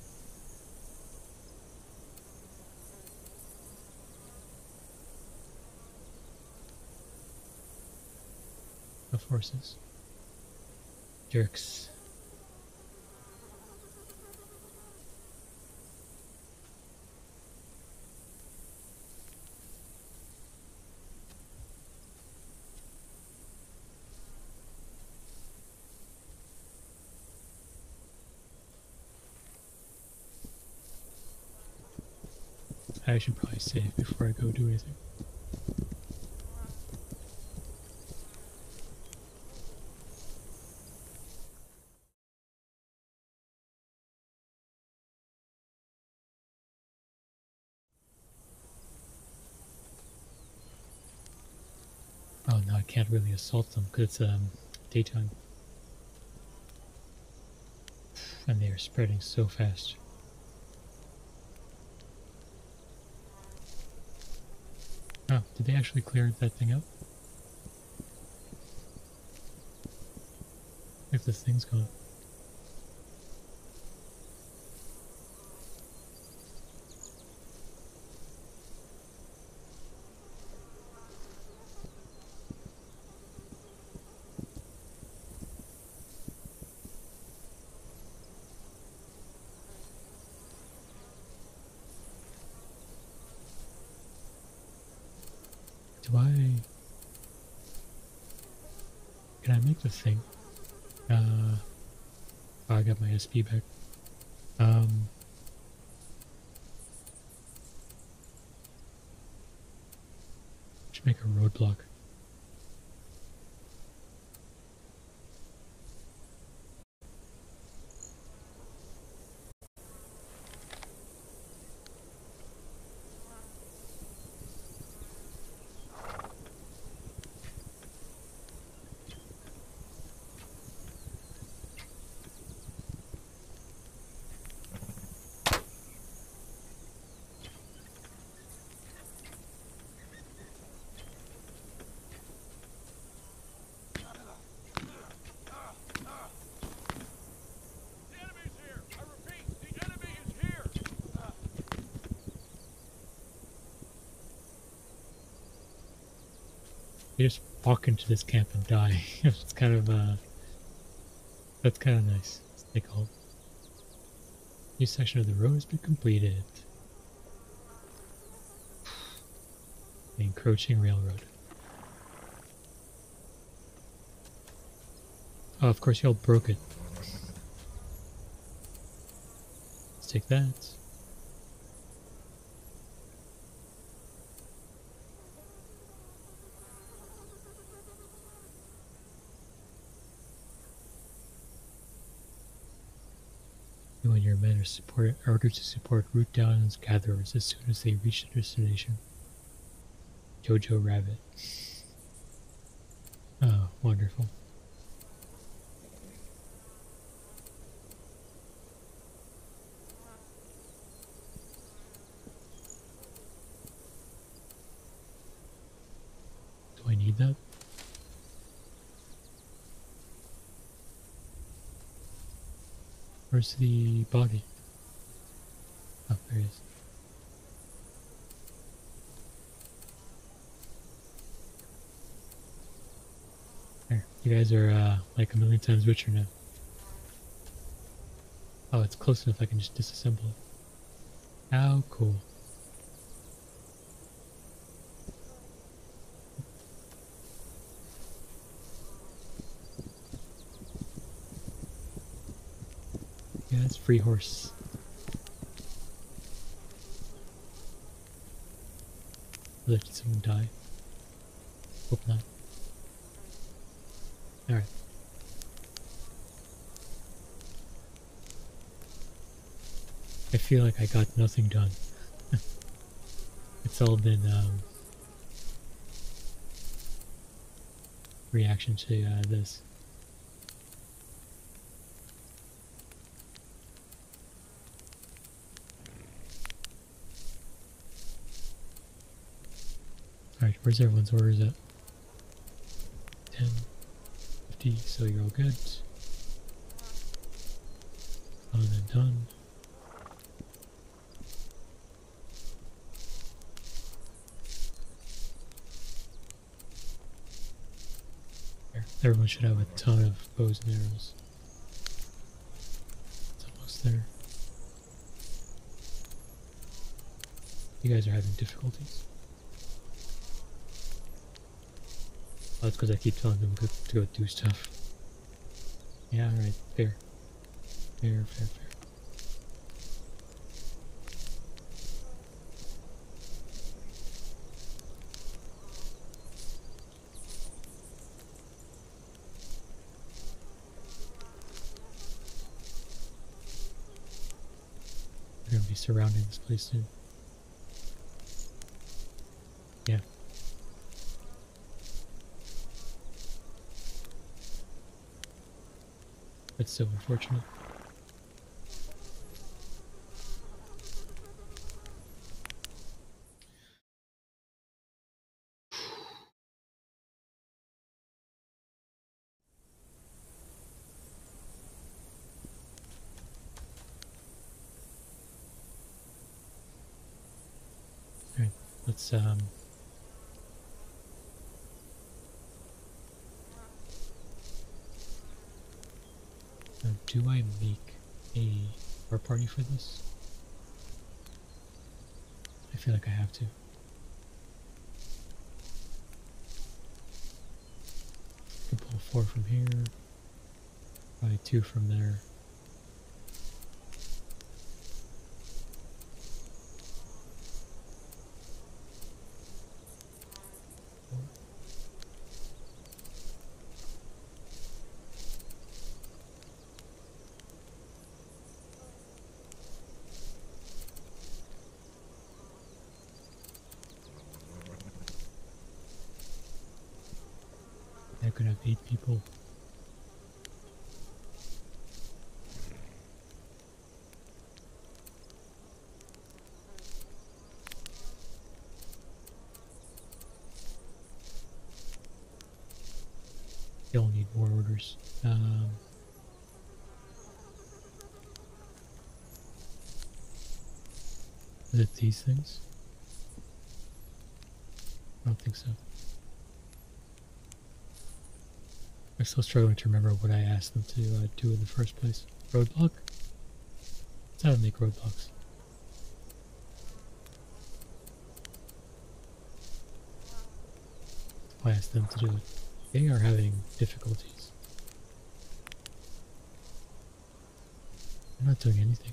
Of horses. Jerks. I should probably save before I go do anything. Oh no, I can't really assault them because it's daytime. And they are spreading so fast. Oh, did they actually clear that thing out? If this thing's gone. Do I... Can I make the thing? Oh, I got my SP back. Should make a roadblock. You just walk into this camp and die. It's kind of, that's kind of nice. Let's take a hold. New section of the road has been completed. The encroaching railroad. Oh, of course y'all broke it. Let's take that. You and your men are ordered to support root down gatherers as soon as they reach their destination. Jojo Rabbit. Oh, wonderful. Do I need that? Where's the body? Oh, there it is. There. You guys are like a million times richer now. Oh, it's close enough I can just disassemble it. How cool. Yeah, it's free horse. Let someone die. Hope not. Alright. I feel like I got nothing done. It's all been reaction to this. Alright, where's everyone's orders at? 10, 50, so you're all good. Done and done. Here, everyone should have a ton of bows and arrows. It's almost there. You guys are having difficulties. Oh, that's because I keep telling them to go do stuff. Yeah, alright, fair. Fair, fair, fair. We're gonna be surrounding this place soon. Yeah. That's so unfortunate. Alright, let's now, do I make a war party for this? I feel like I have to. 4 from here. Probably 2 from there. I could have 8 people. They'll need more orders. Is it these things? I don't think so. I'm still struggling to remember what I asked them to do in the first place. Roadblock? That's how to make roadblocks. I asked them to do it. They are having difficulties. They're not doing anything.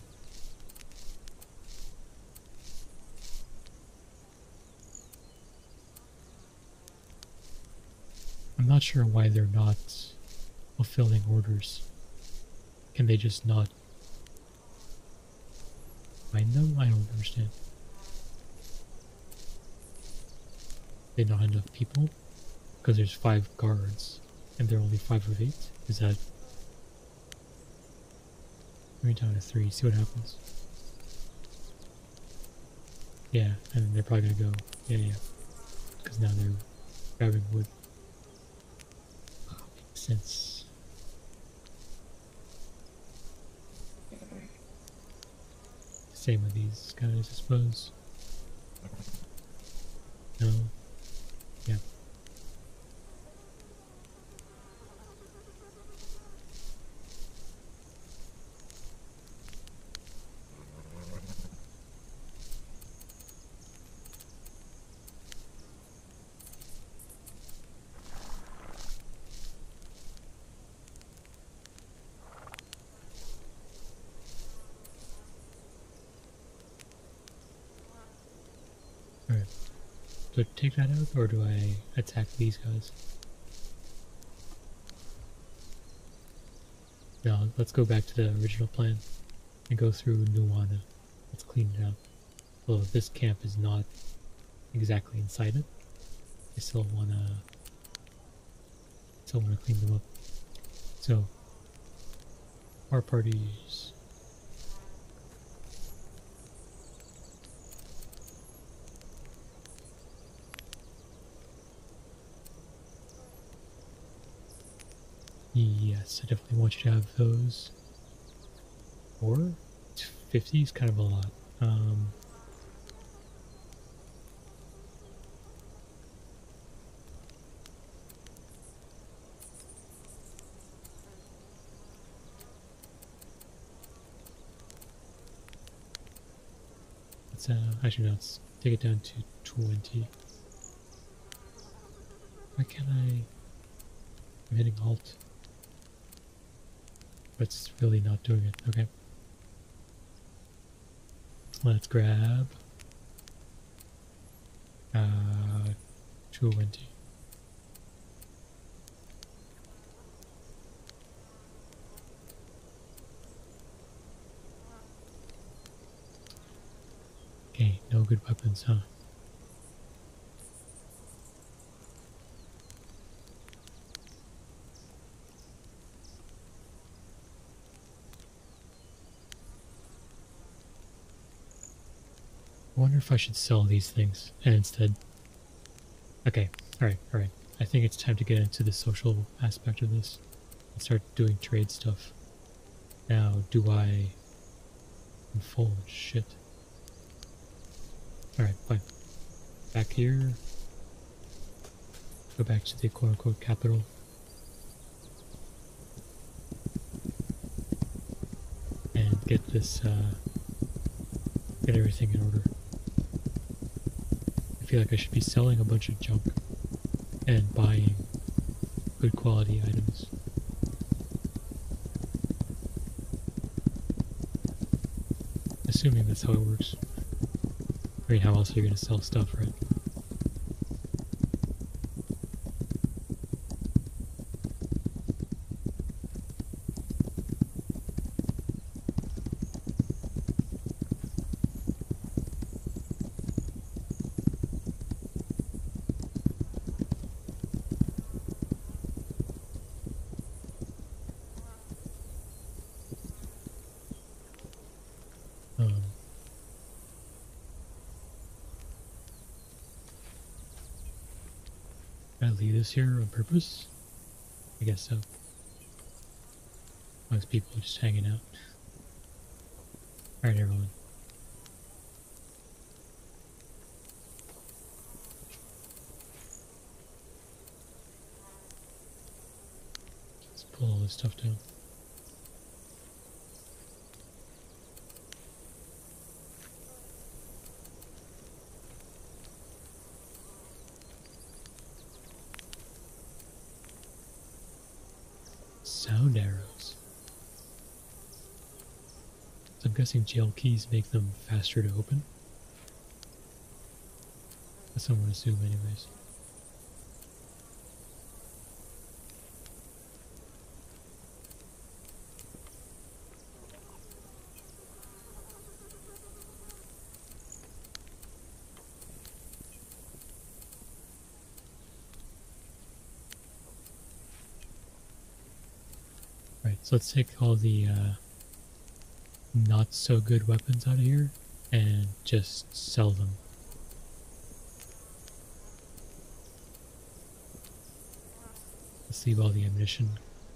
I'm not sure why they're not fulfilling orders. Can they just not find them? I don't understand. They not have enough people? Because there's 5 guards and they're only 5 of 8? Is that... Bring it down to 3, see what happens. Yeah, and then they're probably gonna go, yeah. Because now they're grabbing wood. Makes sense. Same with these guys, I suppose. No. Yeah. Alright. Do I take that out or do I attack these guys? No, let's go back to the original plan and go through Nuwana. Let's clean it out. Although this camp is not exactly inside it, I still wanna clean them up. So our parties. Yes, I definitely want you to have those. Or 50 is kind of a lot. Let's actually no, let's take it down to 20. Why can't I'm hitting Alt. But it's really not doing it. Okay. Let's grab 20. Okay, no good weapons, huh? I wonder if I should sell these things and instead... Okay, alright. I think it's time to get into the social aspect of this and start doing trade stuff. Now, do I... I'm full of shit. Alright, fine. Back here. Go back to the quote-unquote capital. And get this, get everything in order. I feel like I should be selling a bunch of junk and buying good quality items. assuming that's how it works. I mean, how else are you gonna sell stuff, right? Did I leave this here on purpose? I guess so. Most people are just hanging out. Alright, everyone. Let's pull all this stuff down. Sound arrows. So I'm guessing jail keys make them faster to open. That's what I would assume anyways. Right, so let's take all the not so good weapons out of here and just sell them. Let's leave all the ammunition.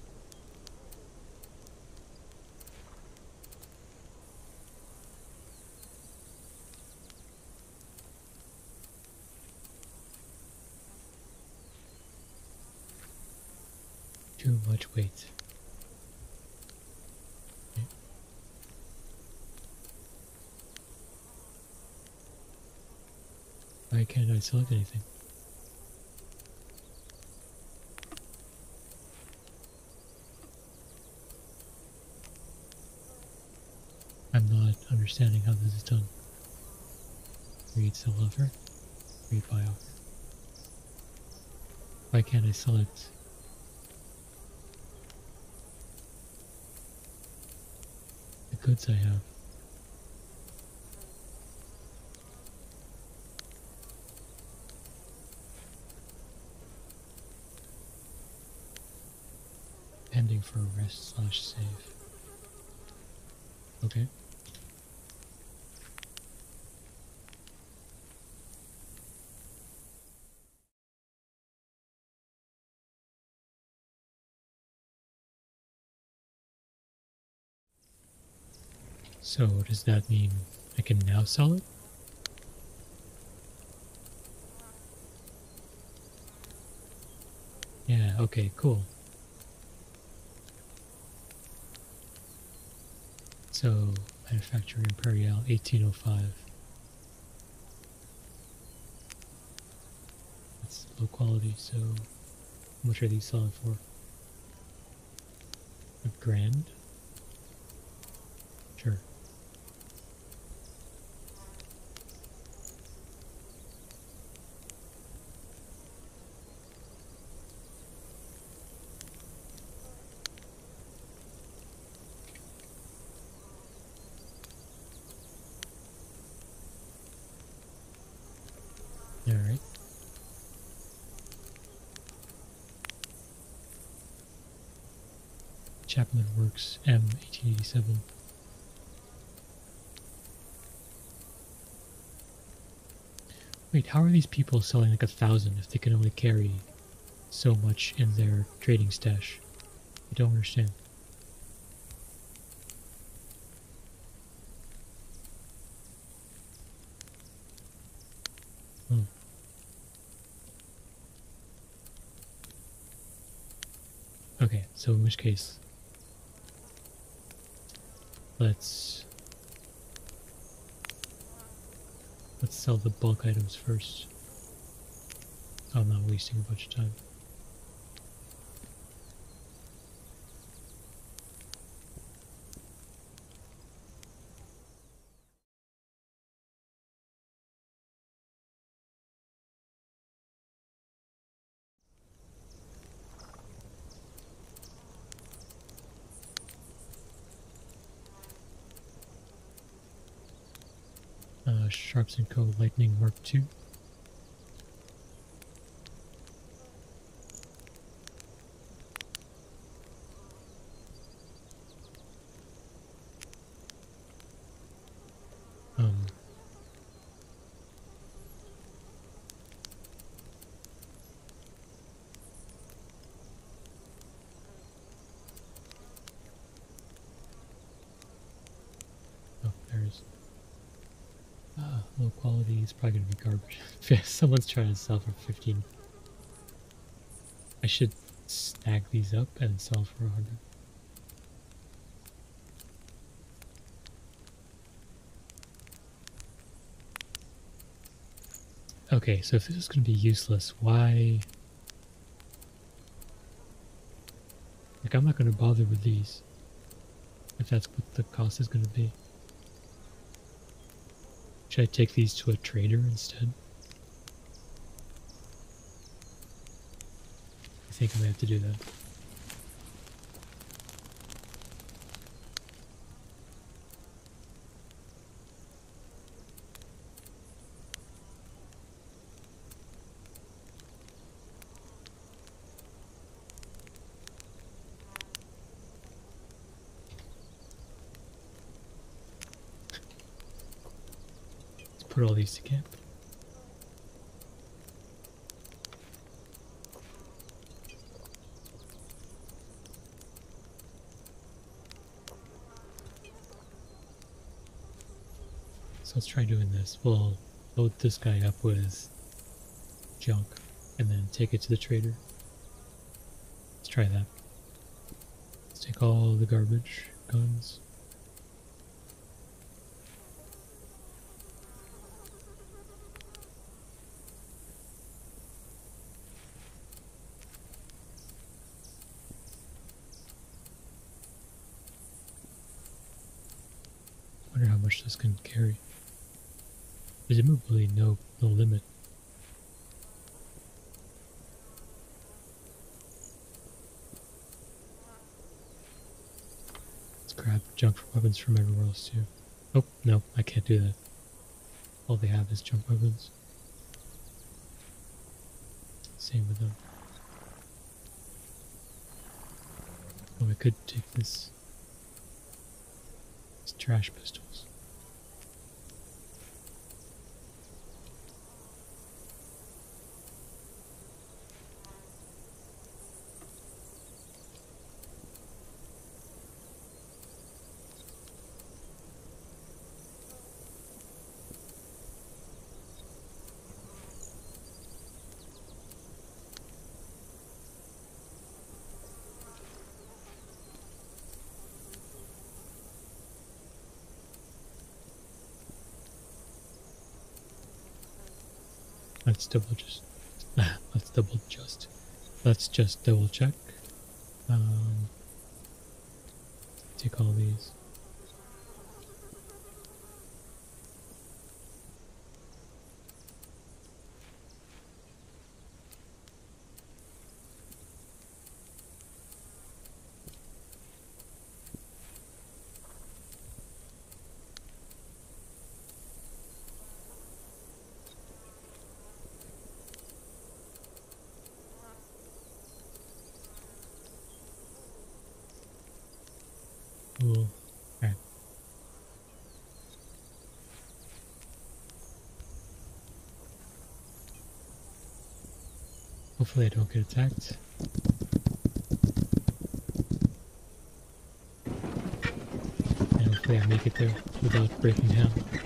Too much weight. Okay. Why can't I select anything? I'm not understanding how this is done. Read sell offer. Read buy offer. Why can't I select? The goods I have. Pending for arrest / save. Okay. So does that mean I can now sell it? Yeah, okay, cool. So, manufacturer Imperial 1805. That's low quality, so how much are these selling for? $1,000? Sure. Alright. Chapman Works M 1887. Wait, how are these people selling like 1,000 if they can only carry so much in their trading stash? I don't understand. Oh. Okay, so in which case, let's sell the bulk items first. So I'm not wasting a bunch of time. Sharps & Co. Lightning Mark II. Um, oh, there's low quality is probably gonna be garbage. Someone's trying to sell for 15. I should stack these up and sell for 100. Okay, so if this is gonna be useless, why? Like, I'm not gonna bother with these if that's what the cost is gonna be. Should I take these to a trader instead? I think I might have to do that. Let's put all these to camp. So let's try doing this. We'll load this guy up with junk and then take it to the trader. Let's try that. Let's take all the garbage guns. I wonder how much this can carry. Presumably no limit. Let's grab junk weapons from everywhere else too. Oh, no, I can't do that. All they have is junk weapons. Same with them. Oh, I could take this. These trash pistols. Let's just double check. Take all these. Cool. Alright. Hopefully I don't get attacked. And hopefully I make it there without breaking down.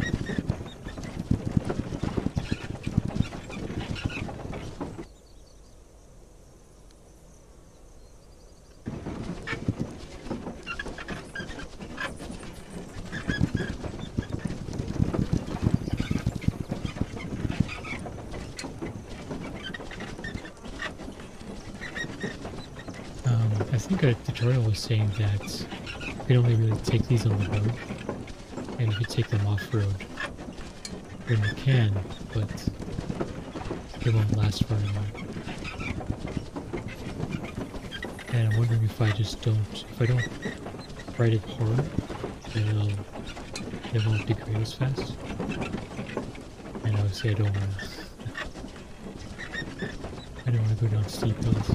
I think a tutorial was saying that you can only really take these on the road, and if you take them off-road, then you can, but they won't last very long. And I'm wondering if I don't write it hard, then it won't degrade as fast. Obviously, I don't want to go down steep hills.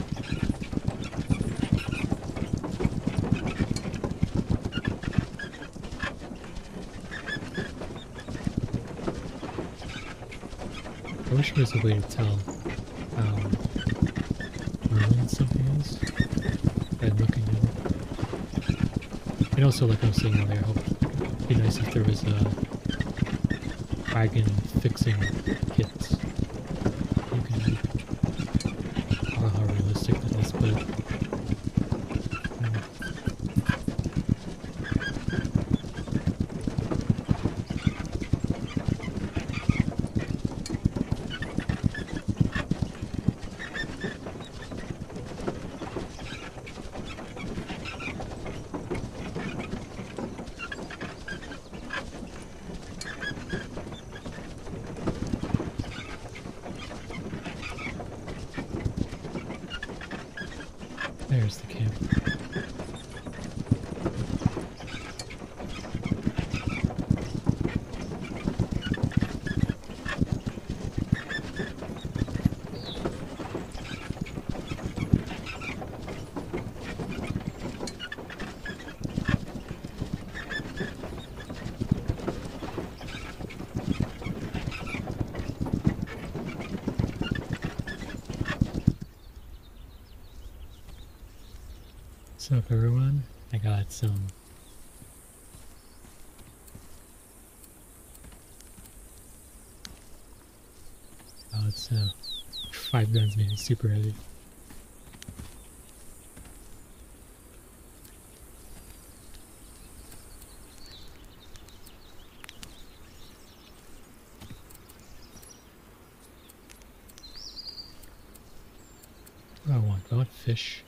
I wish there was a way to tell how ruined something is by looking at it. And also, like I was saying earlier, it'd be nice if there was a wagon fixing kits. You can make. I don't know how realistic that is, but there's the camp. What's up, everyone? I got some. Oh, it's 5 guns made it super heavy. What do I want? Do I want fish?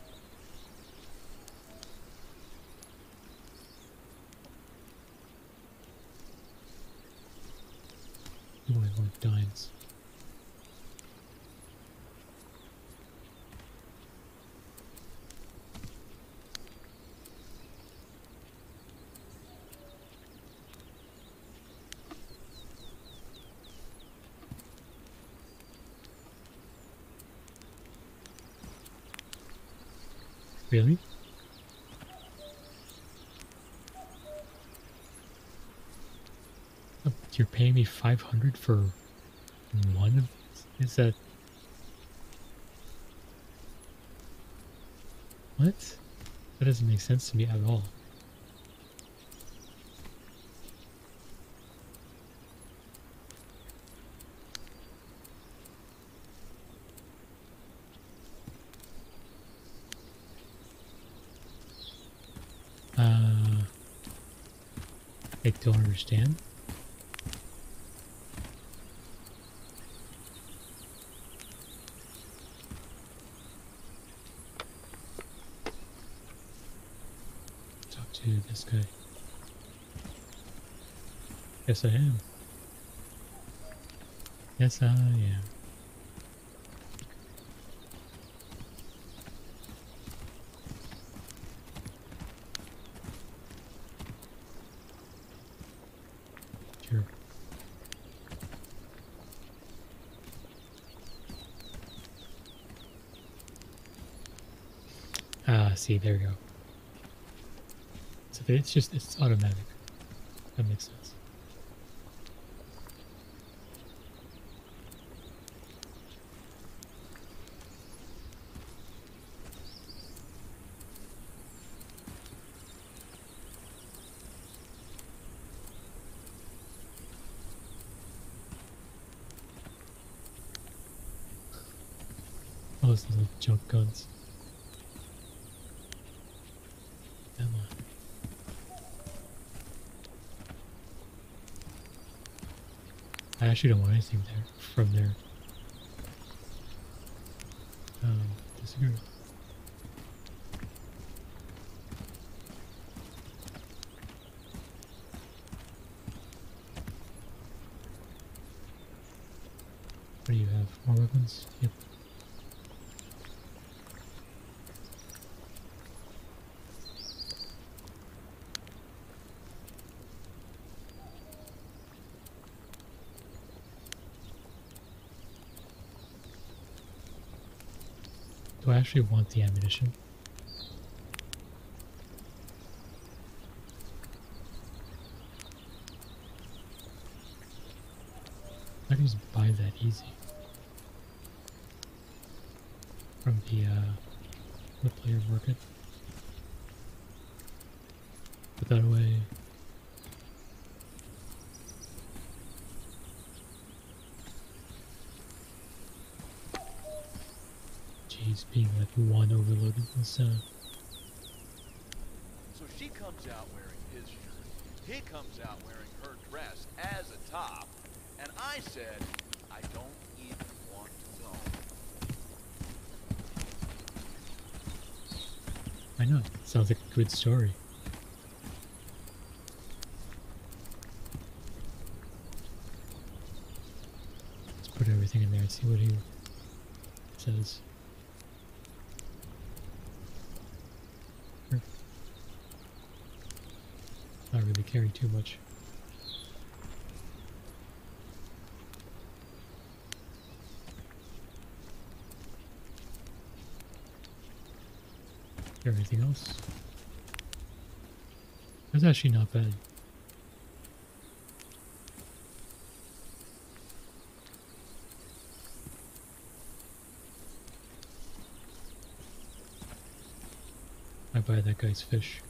I want dimes. Really? Oh, you're paying me 500 for one of these? Is that... What? That doesn't make sense to me at all. I don't understand. Talk to this guy. Yes, I am. Yes, I am. Sure. Ah, see, there we go. So it's automatic. That makes sense. All those little junk guns. Come on. I actually don't want anything there from there. Disagree. What do you have? More weapons? Yep. Do I actually want the ammunition? I can just buy that easy from the player market. Put that away. Jeez, being like one overloaded this So she comes out wearing his shirt, he comes out wearing her dress as a top, and I said, I don't even want to know. I know, sounds like a good story. Let's put everything in there and see what he says. Not really carry too much. Everything else? That's actually not bad. I buy that guy's fish.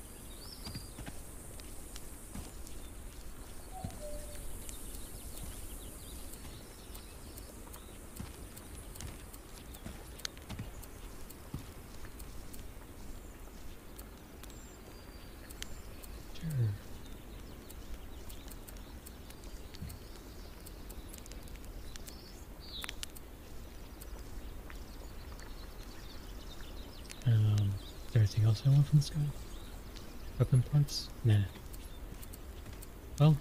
Is there anything else I want from this guy? Weapon parts? Nah. Well,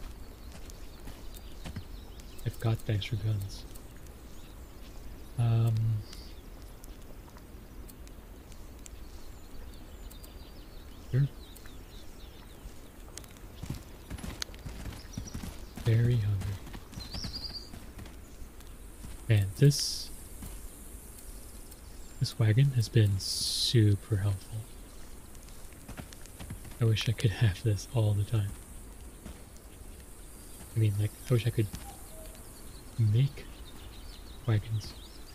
I've got the extra guns. Sure. Very hungry. Man, this wagon has been super helpful. I wish I could have this all the time. I mean, like, I wish I could make wagons.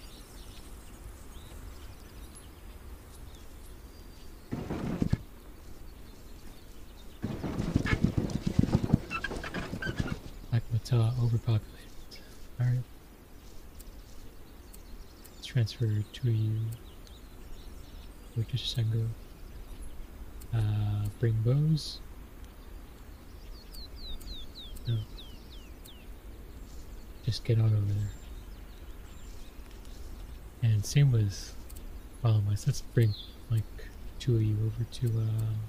Akmata overpopulated. Alright. Let's transfer to you. Go to Sengo. Bring bows. No. Just get on over there. And same with Followmice. Let's bring like 2 of you over to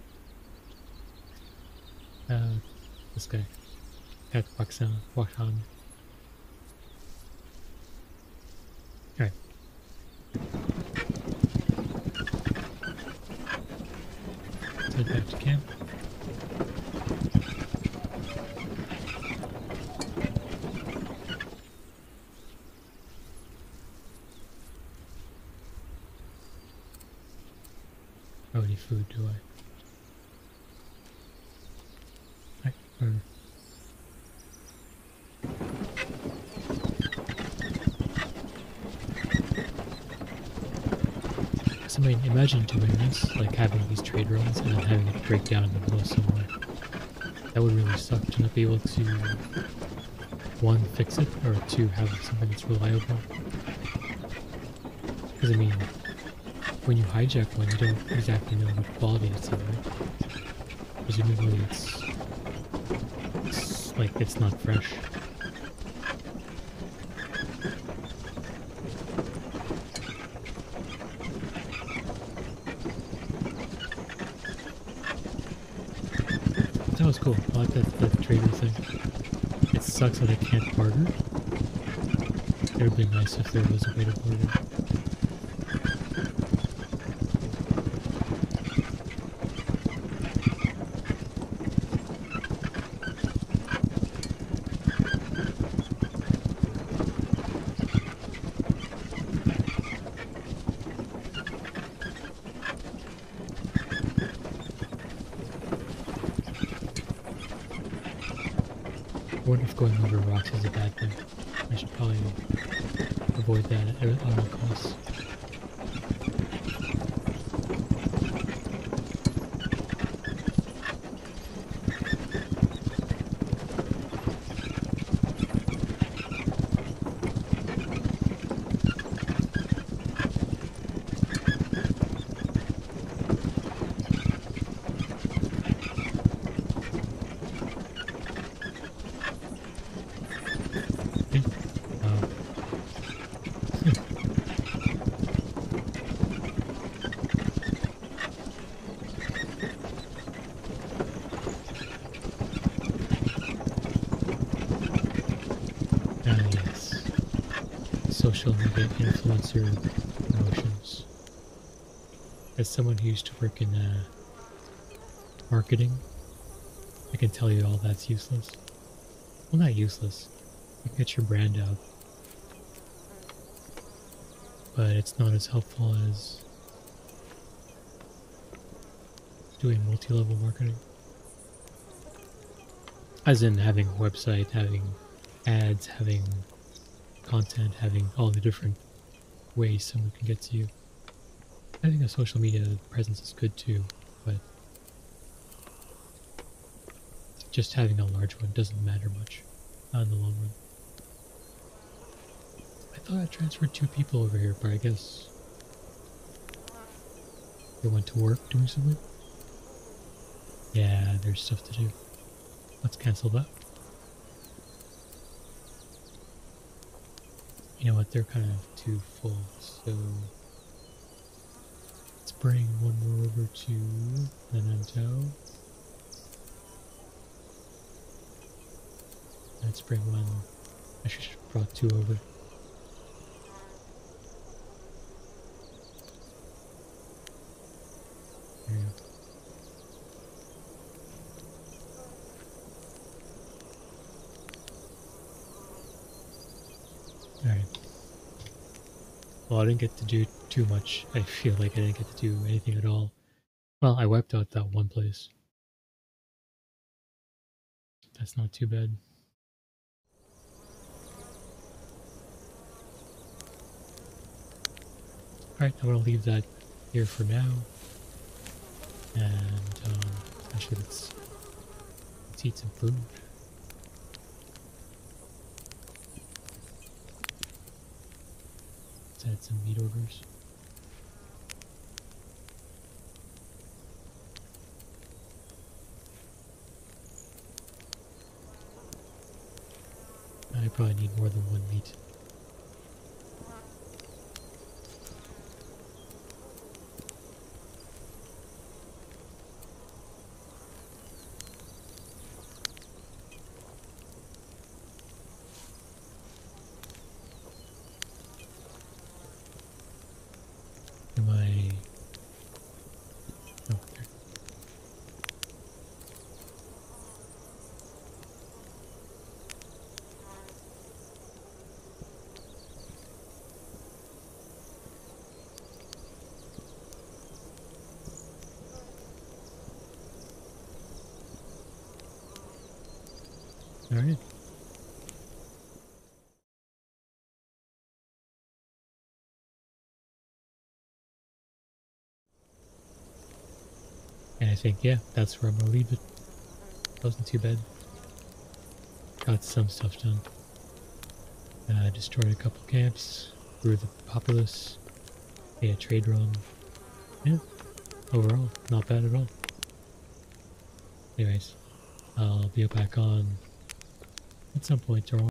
this guy. Kat Wakhan. Alright. Let's head back to camp. Oh, any food do I? So I mean, imagine doing this, like having these trade runs and then having it break down in the middle somewhere. That would really suck to not be able to, 1, fix it, or 2, have something that's reliable. Because I mean, when you hijack one, you don't exactly know what quality it's in, right? Presumably it's like, it's not fresh. That was cool. I like that trader thing. It sucks that I can't barter. It would be nice if there was a way to barter. if going over rocks is a bad thing. I should probably avoid that at all costs. Yes. Social media influencer promotions. As someone who used to work in marketing, I can tell you all that's useless. Well, not useless. You can get your brand out. But it's not as helpful as doing multi-level marketing. As in having a website, having ads, having content, having all the different ways someone can get to you. I think a social media presence is good too, but just having a large one doesn't matter much, not in the long run. I thought I transferred 2 people over here, but I guess they went to work doing something? Yeah, there's stuff to do. Let's cancel that. You know what, they're kind of too full, so let's bring one more over to Memento. Let's bring one, I should have brought 2 over. There you go. Alright. Well, I didn't get to do too much. I feel like I didn't get to do anything at all. Well, I wiped out that one place. That's not too bad. Alright, I'm gonna leave that here for now. And, actually let's eat some food. Let's add some meat orders. I probably need more than 1 meat. Am I... Oh, there. Alright. And I think, yeah, that's where I'm gonna leave it. Wasn't too bad. Got some stuff done. Destroyed a couple camps, grew the populace, made a trade run. Yeah, overall, not bad at all. Anyways, I'll be back on at some point tomorrow.